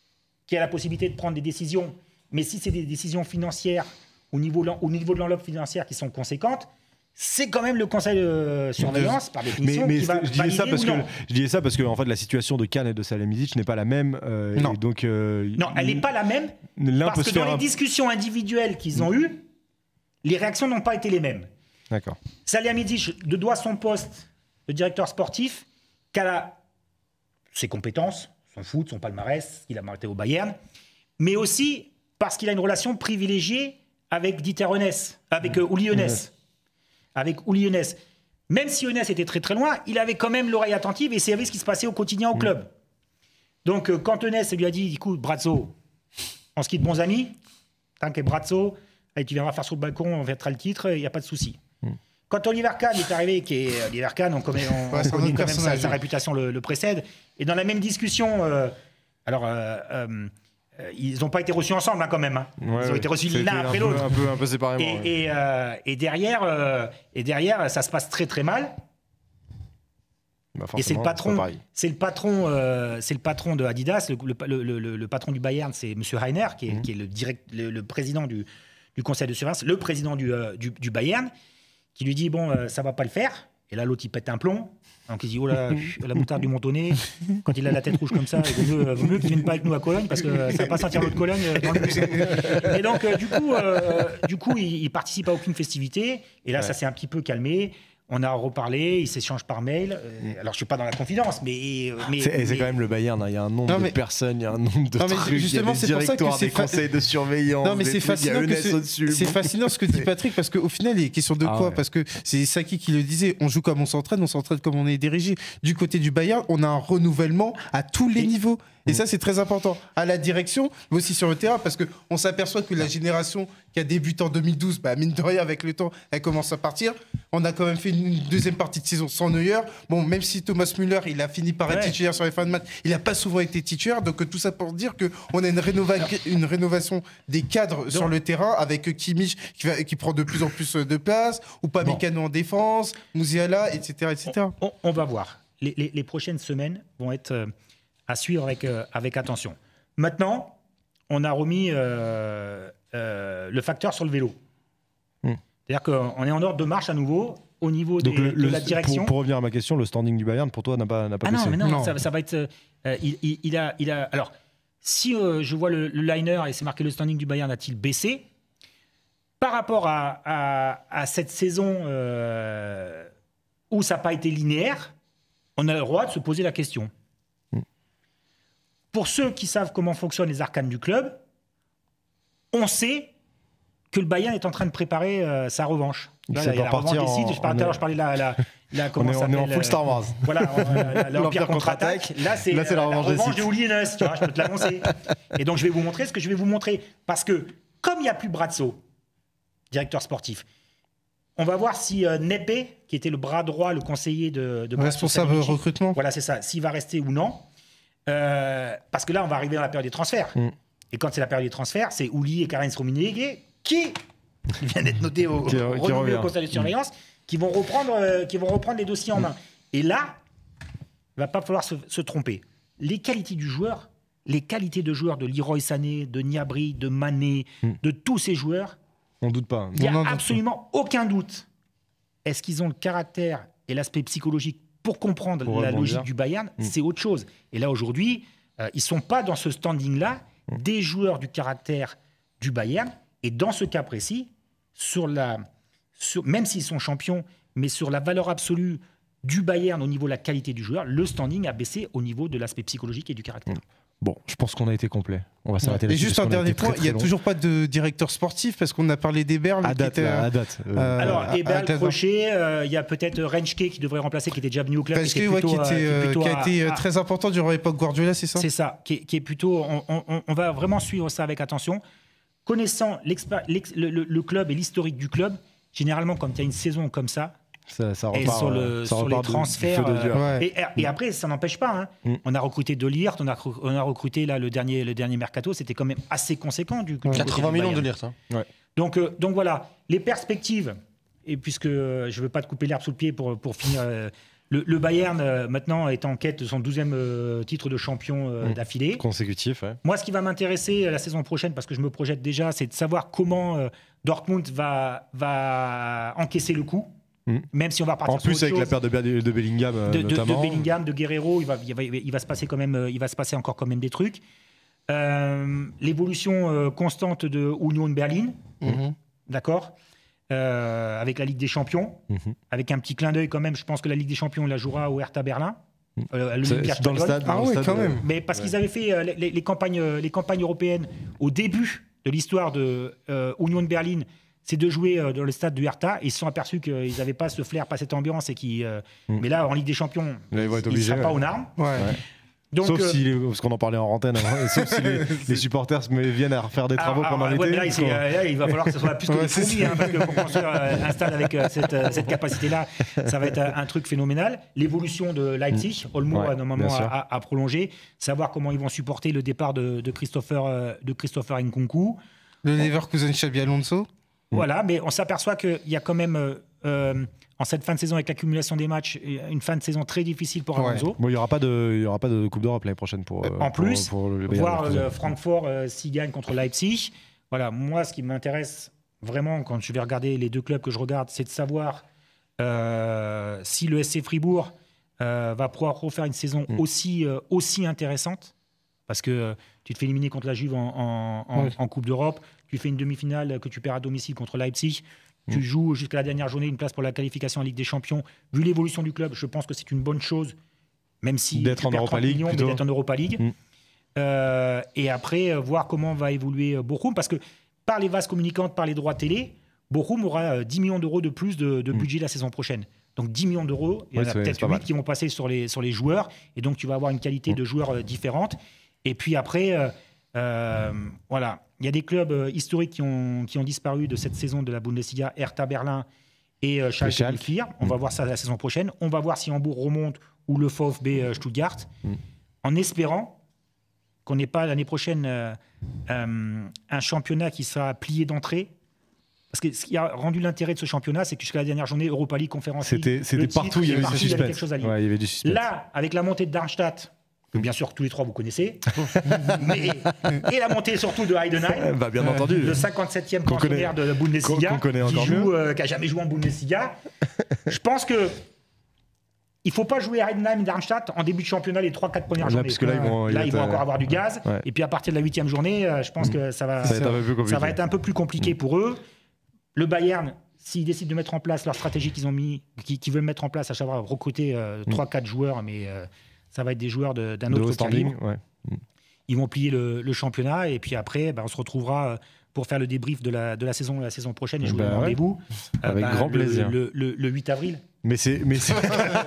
qui a la possibilité de prendre des décisions. Mais si c'est des décisions financières au niveau, au niveau de l'enveloppe financière qui sont conséquentes, c'est quand même le conseil de surveillance, par définition, mais, mais qui va je disais ça parce ou que non. je disais ça parce que en fait la situation de Khan et de Salihamidzic n'est pas la même. Euh, non. Et donc, euh, non, elle n'est pas la même. Parce que dans les un... discussions individuelles qu'ils ont eues, les réactions n'ont pas été les mêmes. D'accord. Salihamidzic de doit son poste de directeur sportif qu'à la... ses compétences, son foot, son palmarès, il a marqué au Bayern, mais aussi parce qu'il a une relation privilégiée avec Dieter Hoeneß, avec euh, Uli Hoeneß. Avec Uli Hoeneß. Même si Hoeneß était très très loin, il avait quand même l'oreille attentive et savait ce qui se passait au quotidien au club. Donc euh, quand Hoeneß lui a dit, écoute Brazzo, on se quitte bons amis, t'inquiète Brazzo, allez, tu viendras faire sur le balcon, on verra le titre, il n'y a pas de souci. Mm. Quand Oliver Kahn est arrivé, qui est Oliver Kahn, on connaît, on, ouais, on connaît quand même sa, sa réputation le, le précède, et dans la même discussion, euh, alors euh, euh, Euh, ils n'ont pas été reçus ensemble hein, quand même. Hein. Ouais, ils ont été reçus l'un après l'autre. Un peu, un peu séparément. Et, ouais. et, euh, et, derrière, euh, et derrière, ça se passe très très mal. Bah et c'est le patron, c'est le patron, euh, c'est le patron de Adidas, le, le, le, le, le patron du Bayern, c'est Monsieur Reiner, qui est, mmh. qui est le, direct, le, le président du, du conseil de surveillance, le président du, euh, du, du Bayern, qui lui dit bon, euh, ça va pas le faire. Et là, l'autre il pète un plomb. Donc il dit oh là, la moutarde du Montonnet, quand il a la tête rouge comme ça, il vaut mieux, vaut mieux qu'il ne vienne pas avec nous à Cologne parce que ça va pas sentir l'autre Cologne dans le bus. Et donc euh, du coup, euh, du coup, il, il participe à aucune festivité. Et là, ouais. ça s'est un petit peu calmé. On a reparlé, ils s'échangent par mail. Euh, alors je suis pas dans la confidence, mais, mais c'est, mais... c'est quand même le Bayern. Il y a un nombre non, mais... de personnes, il y a un nombre de non, trucs. Mais justement, il y a des c'est pour ça que c'est des fa... conseils de surveillance. Non, mais c'est fascinant. Que c'est, c'est fascinant ce que dit Patrick parce qu'au final, il est question de ah, quoi ouais. Parce que c'est Saki qui le disait. On joue comme on s'entraîne, on s'entraîne comme on est dirigé. Du côté du Bayern, on a un renouvellement à tous les et... niveaux. Et ça, c'est très important. À la direction, mais aussi sur le terrain, parce qu'on s'aperçoit que la génération qui a débuté en deux mille douze, bah, mine de rien, avec le temps, elle commence à partir. On a quand même fait une deuxième partie de saison sans Neuer. Bon, même si Thomas Müller, il a fini par être ouais. titulaire sur les fins de match, il n'a pas souvent été titulaire. Donc, tout ça pour dire qu'on a une, rénova- une rénovation des cadres donc, sur le terrain, avec Kimmich qui, va, qui prend de plus en plus de place, ou Upamecano bon. en défense, Musiala, et cetera et cetera. On, on, on va voir. Les, les, les prochaines semaines vont être... Euh, à suivre avec, euh, avec attention. Maintenant, on a remis euh, euh, le facteur sur le vélo. Mmh. C'est-à-dire qu'on est en ordre de marche à nouveau au niveau des, le, de le, la direction. Pour, pour revenir à ma question, le standing du Bayern, pour toi, n'a pas, n'a pas ah baissé. non, mais non, non. Ça, ça va être... Euh, il, il, il, a, il a... Alors, si euh, je vois le, le liner et c'est marqué le standing du Bayern a-t-il baissé, par rapport à, à, à cette saison euh, où ça n'a pas été linéaire, on a le droit de se poser la question. Pour ceux qui savent comment fonctionnent les arcanes du club, on sait que le Bayern est en train de préparer euh, sa revanche. Là, il y a la revanche des sites. Je parlais, est... je parlais de la, la, la comment on, est, on est en full Star Wars. Euh, voilà, euh, l'Empire contre-attaque. Là, c'est, Là, c'est la, la revanche, revanche de Uli Hoeneß. Tu vois, je peux te l'annoncer. Et donc, je vais vous montrer ce que je vais vous montrer. Parce que, comme il n'y a plus Brazzo, directeur sportif, on va voir si euh, Nepe, qui était le bras droit, le conseiller de, de responsable recrutement. Voilà, c'est ça. S'il va rester ou non. Euh, parce que là, on va arriver dans la période des transferts. Mm. Et quand c'est la période des transferts, c'est Uli et Karl-Heinz Rummenigge qui, qui vient d'être noté au, qui, au, qui au conseil de surveillance, mm. qui, vont reprendre, euh, qui vont reprendre les dossiers en main. Et là, il ne va pas falloir se, se tromper. Les qualités du joueur, les qualités de joueurs de Leroy Sané, de Gnabry, de Mané, mm. de tous ces joueurs, on ne doute pas. Il n'y a absolument pas. aucun doute. Est-ce qu'ils ont le caractère et l'aspect psychologique pour comprendre pour la logique du Bayern, mmh. c'est autre chose. Et là, aujourd'hui, euh, ils ne sont pas dans ce standing-là mmh. des joueurs du caractère du Bayern. Et dans ce cas précis, sur la, sur, même s'ils sont champions, mais sur la valeur absolue du Bayern au niveau de la qualité du joueur, le standing a baissé au niveau de l'aspect psychologique et du caractère. Mmh. Bon, je pense qu'on a été complet. On va s'arrêter ouais. là-dessus. Et juste un dernier point, il n'y a long. toujours pas de directeur sportif parce qu'on a parlé d'Eberl. À date, qui était, là, à date. Euh, euh, Alors, Eberl, Crochet, euh, il y a peut-être Renschke qui devrait remplacer, qui était déjà venu au club. Renschke, ouais, qui, était, euh, qui, qui a été à, très important durant l'époque Guardiola, c'est ça ? C'est ça, qui est, qui est plutôt... On, on, on va vraiment suivre ça avec attention. Connaissant l'ex, le, le, le club et l'historique du club, généralement, quand il y a une saison comme ça, Ça, ça repart, et sur, le, ça sur les transferts. De, de euh, ouais. et, et après, ça n'empêche pas. Hein. Mm. On a recruté De Ligt, on a, on a recruté là, le, dernier, le dernier mercato, c'était quand même assez conséquent. Du, ouais. du quatre-vingts millions De Ligt. Hein. Ouais. Donc, euh, donc voilà, les perspectives, et puisque euh, je ne veux pas te couper l'herbe sous le pied pour, pour finir euh, Le, le Bayern, euh, maintenant, est en quête de son douzième euh, titre de champion euh, mmh. d'affilée. Consécutif, ouais. Moi, ce qui va m'intéresser la saison prochaine, parce que je me projette déjà, c'est de savoir comment euh, Dortmund va, va encaisser le coup. Mmh. Même si on va repartir en plus sur avec chose, la perte de, de Bellingham, euh, de, notamment. De, de Bellingham, de Guerrero, il va, il va, il va se passer quand même, il va se passer encore quand même des trucs. Euh, l'évolution euh, constante de Union Berlin, mmh. d'accord. Euh, avec la Ligue des Champions, mmh. avec un petit clin d'œil quand même. Je pense que la Ligue des Champions, on la jouera au Hertha Berlin. Mmh. Euh, dans le stade. Ah oui, quand même. Mais parce ouais. qu'ils avaient fait euh, les, les, campagnes, les campagnes européennes au début de l'histoire de euh, Union de Berlin, c'est de jouer euh, dans le stade du Hertha. Ils se sont aperçus qu'ils n'avaient pas ce flair, pas cette ambiance. Et qui, euh, mmh. Mais là, en Ligue des Champions, là, ils ne seront pas aux armes. Ouais. Ouais. Donc, sauf euh, si, les, parce qu'on en parlait en antenne, hein, sauf si les, les supporters viennent à refaire des travaux ah, pendant ah, l'été. Ouais, là, euh, là, il va falloir que ce soit plus que ouais, des fourmis, hein, parce que pour construire euh, un stade avec euh, cette, euh, cette capacité-là, ça va être un, un truc phénoménal. L'évolution de Leipzig, mmh. Olmo ouais, a normalement à, à prolonger, savoir comment ils vont supporter le départ de, de Christopher, euh, de Christopher Nkunku. Le Leverkusen Xabi Alonso. Voilà, mais on s'aperçoit qu'il y a quand même... Euh, euh, en cette fin de saison, avec l'accumulation des matchs, une fin de saison très difficile pour Alonso. Ouais. Bon, il n'y aura pas de, il y aura pas de Coupe d'Europe l'année prochaine pour. En pour, plus, pour, pour le voir euh, Francfort euh, s'il gagne contre Leipzig. Voilà, moi, ce qui m'intéresse vraiment quand je vais regarder les deux clubs que je regarde, c'est de savoir euh, si le S C Fribourg euh, va pouvoir refaire une saison mm. aussi euh, aussi intéressante, parce que euh, tu te fais éliminer contre la Juve en, en, en, ouais. en Coupe d'Europe, tu fais une demi-finale que tu perds à domicile contre Leipzig. Tu joues jusqu'à la dernière journée une place pour la qualification en Ligue des Champions. Vu l'évolution du club, je pense que c'est une bonne chose, même si d'être en Europa League, millions, mais d'être en Europa League. Mm. Euh, et après, euh, voir comment va évoluer euh, Bochum, parce que par les vases communicantes, par les droits télé, Bochum aura euh, dix millions d'euros de plus de, de budget mm. la saison prochaine. Donc dix millions d'euros, il y en a peut-être huit qui vont passer sur les, sur les joueurs, et donc tu vas avoir une qualité mm. de joueurs euh, différente. Et puis après, euh, euh, voilà. Il y a des clubs euh, historiques qui ont, qui ont disparu de cette saison de la Bundesliga, Hertha Berlin et euh, Schalke deux vier. On mmh. va voir ça la saison prochaine. On va voir si Hambourg remonte ou le VfB euh, Stuttgart, mmh. en espérant qu'on n'ait pas l'année prochaine euh, euh, un championnat qui sera plié d'entrée. Parce que ce qui a rendu l'intérêt de ce championnat, c'est que jusqu'à la dernière journée, Europa League, Conférence League, c'était, c'était partout, il y avait, partout, il y avait quelque chose à lire. Ouais, il y avait du suspense. Là, avec la montée de Darmstadt, que bien sûr tous les trois vous connaissez, mais, et la montée surtout de Heidenheim, bah, bien entendu, le cinquante-septième pensionnaire de la Bundesliga, qu'on connaît qui encore joue, euh, qui a jamais joué en Bundesliga. Je pense que il faut pas jouer Heidenheim et Darmstadt en début de championnat les trois quatre premières là, journées. Parce que là, ils vont, là, ils vont encore avoir du gaz. Ouais. Et puis à partir de la huitième journée, euh, je pense mmh. que ça va, ça, va ça, ça va être un peu plus compliqué mmh. pour eux. Le Bayern, s'ils décident de mettre en place leur stratégie qu'ils ont mis, qu'ils, qu'ils veulent mettre en place, à savoir recruter euh, mmh. trois quatre joueurs, mais euh, ça va être des joueurs de, d'un de autre calibre. Ouais. Ils vont plier le, le championnat et puis après, bah, on se retrouvera pour faire le débrief de la, de la, saison, la saison prochaine et jouer bah, le rendez-vous. Ouais. Avec euh, bah, grand le, plaisir. Le, le, le huit avril. Mais c'est, mais c'est...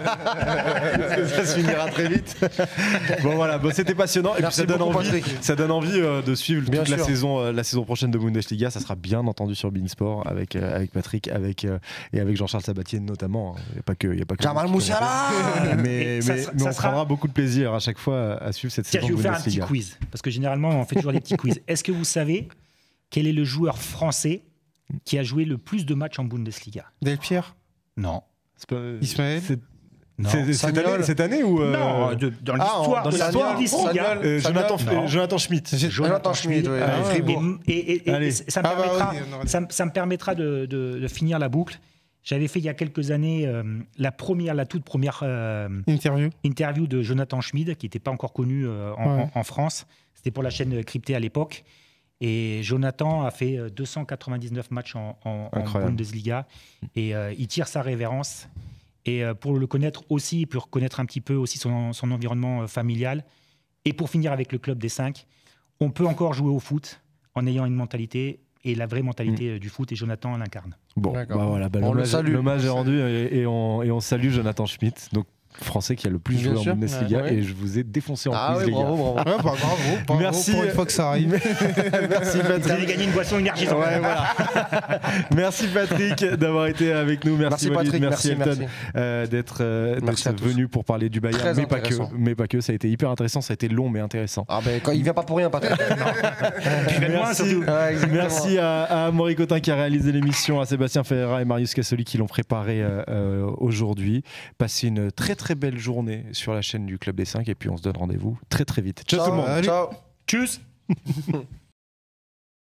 ça se finira très vite. Bon voilà, bon, c'était passionnant et puis ça donne envie, ça donne envie euh, de suivre bien toute sûr. la saison, euh, la saison prochaine de Bundesliga. Ça sera bien entendu sur Beansport avec euh, avec Patrick, avec euh, et avec Jean-Charles Sabatier notamment. Il n'y a pas que, il y a pas que. Jamal Moussiala. Mais mais, ça, mais ça, on sera... prendra beaucoup de plaisir à chaque fois à suivre cette Tiens, saison de Bundesliga. Je vais vous faire un petit quiz parce que généralement on fait toujours des petits quiz. Est-ce que vous savez quel est le joueur français qui a joué le plus de matchs en Bundesliga? Delpierre? Non. C'est pas... Ismaël? C'est... C'est, cette, année, cette année ou euh... Non, de, dans l'histoire ah, de la Bundesliga. Euh, Jonathan, euh, Jonathan Schmidt. Jonathan Schmidt, oui. Ah, et, et, et, et ça, me ah, permettra, bah, oui, ça, ça me permettra de, de, de finir la boucle. J'avais fait il y a quelques années euh, la première, la toute première euh, interview. interview de Jonathan Schmidt, qui n'était pas encore connu euh, en, ouais. en, en France. C'était pour la chaîne Cryptée à l'époque. Et Jonathan a fait deux cent quatre-vingt-dix-neuf matchs en, en, en Bundesliga. Et euh, il tire sa révérence. Et euh, pour le connaître aussi, pour connaître un petit peu aussi son, son environnement euh, familial. Et pour finir avec le club des cinq, on peut encore jouer au foot en ayant une mentalité et la vraie mentalité mmh. du foot. Et Jonathan l'incarne. Bon, bah voilà, bah l'hommage, l'hommage est rendu et, et, on, et on salue Jonathan Schmidt. Donc, français qui a le plus Bien joué sûr. en Bundesliga Ouais, ouais. et je vous ai défoncé en Ah oui, Bundesliga. bravo, bravo. Ouais, bah, bravo, bravo. Merci. Pour une fois que ça arrive. Merci Vous avez Patrick. gagné une boisson énergisante. Ouais, voilà. Merci Patrick d'avoir été avec nous. Merci, Merci Walid, Patrick, merci, merci, Elton merci. euh, d'être euh, Merci d'être à tous. venu pour parler du Bayern, Très mais pas que, intéressant. mais pas que. Ça a été hyper intéressant, ça a été long mais intéressant. Ah ben quand il vient pas pour rien, Patrick. Puis même loin, surtout. Ouais, exactement. Merci à, à Amaury Cotin qui a réalisé l'émission, à Sébastien Ferreira et Marius Cassoli qui l'ont préparé euh, euh, aujourd'hui. Passez une très très belle journée sur la chaîne du Club des cinq et puis on se donne rendez-vous très très vite. Ciao, tout le monde. Allez. Ciao. Tchuss.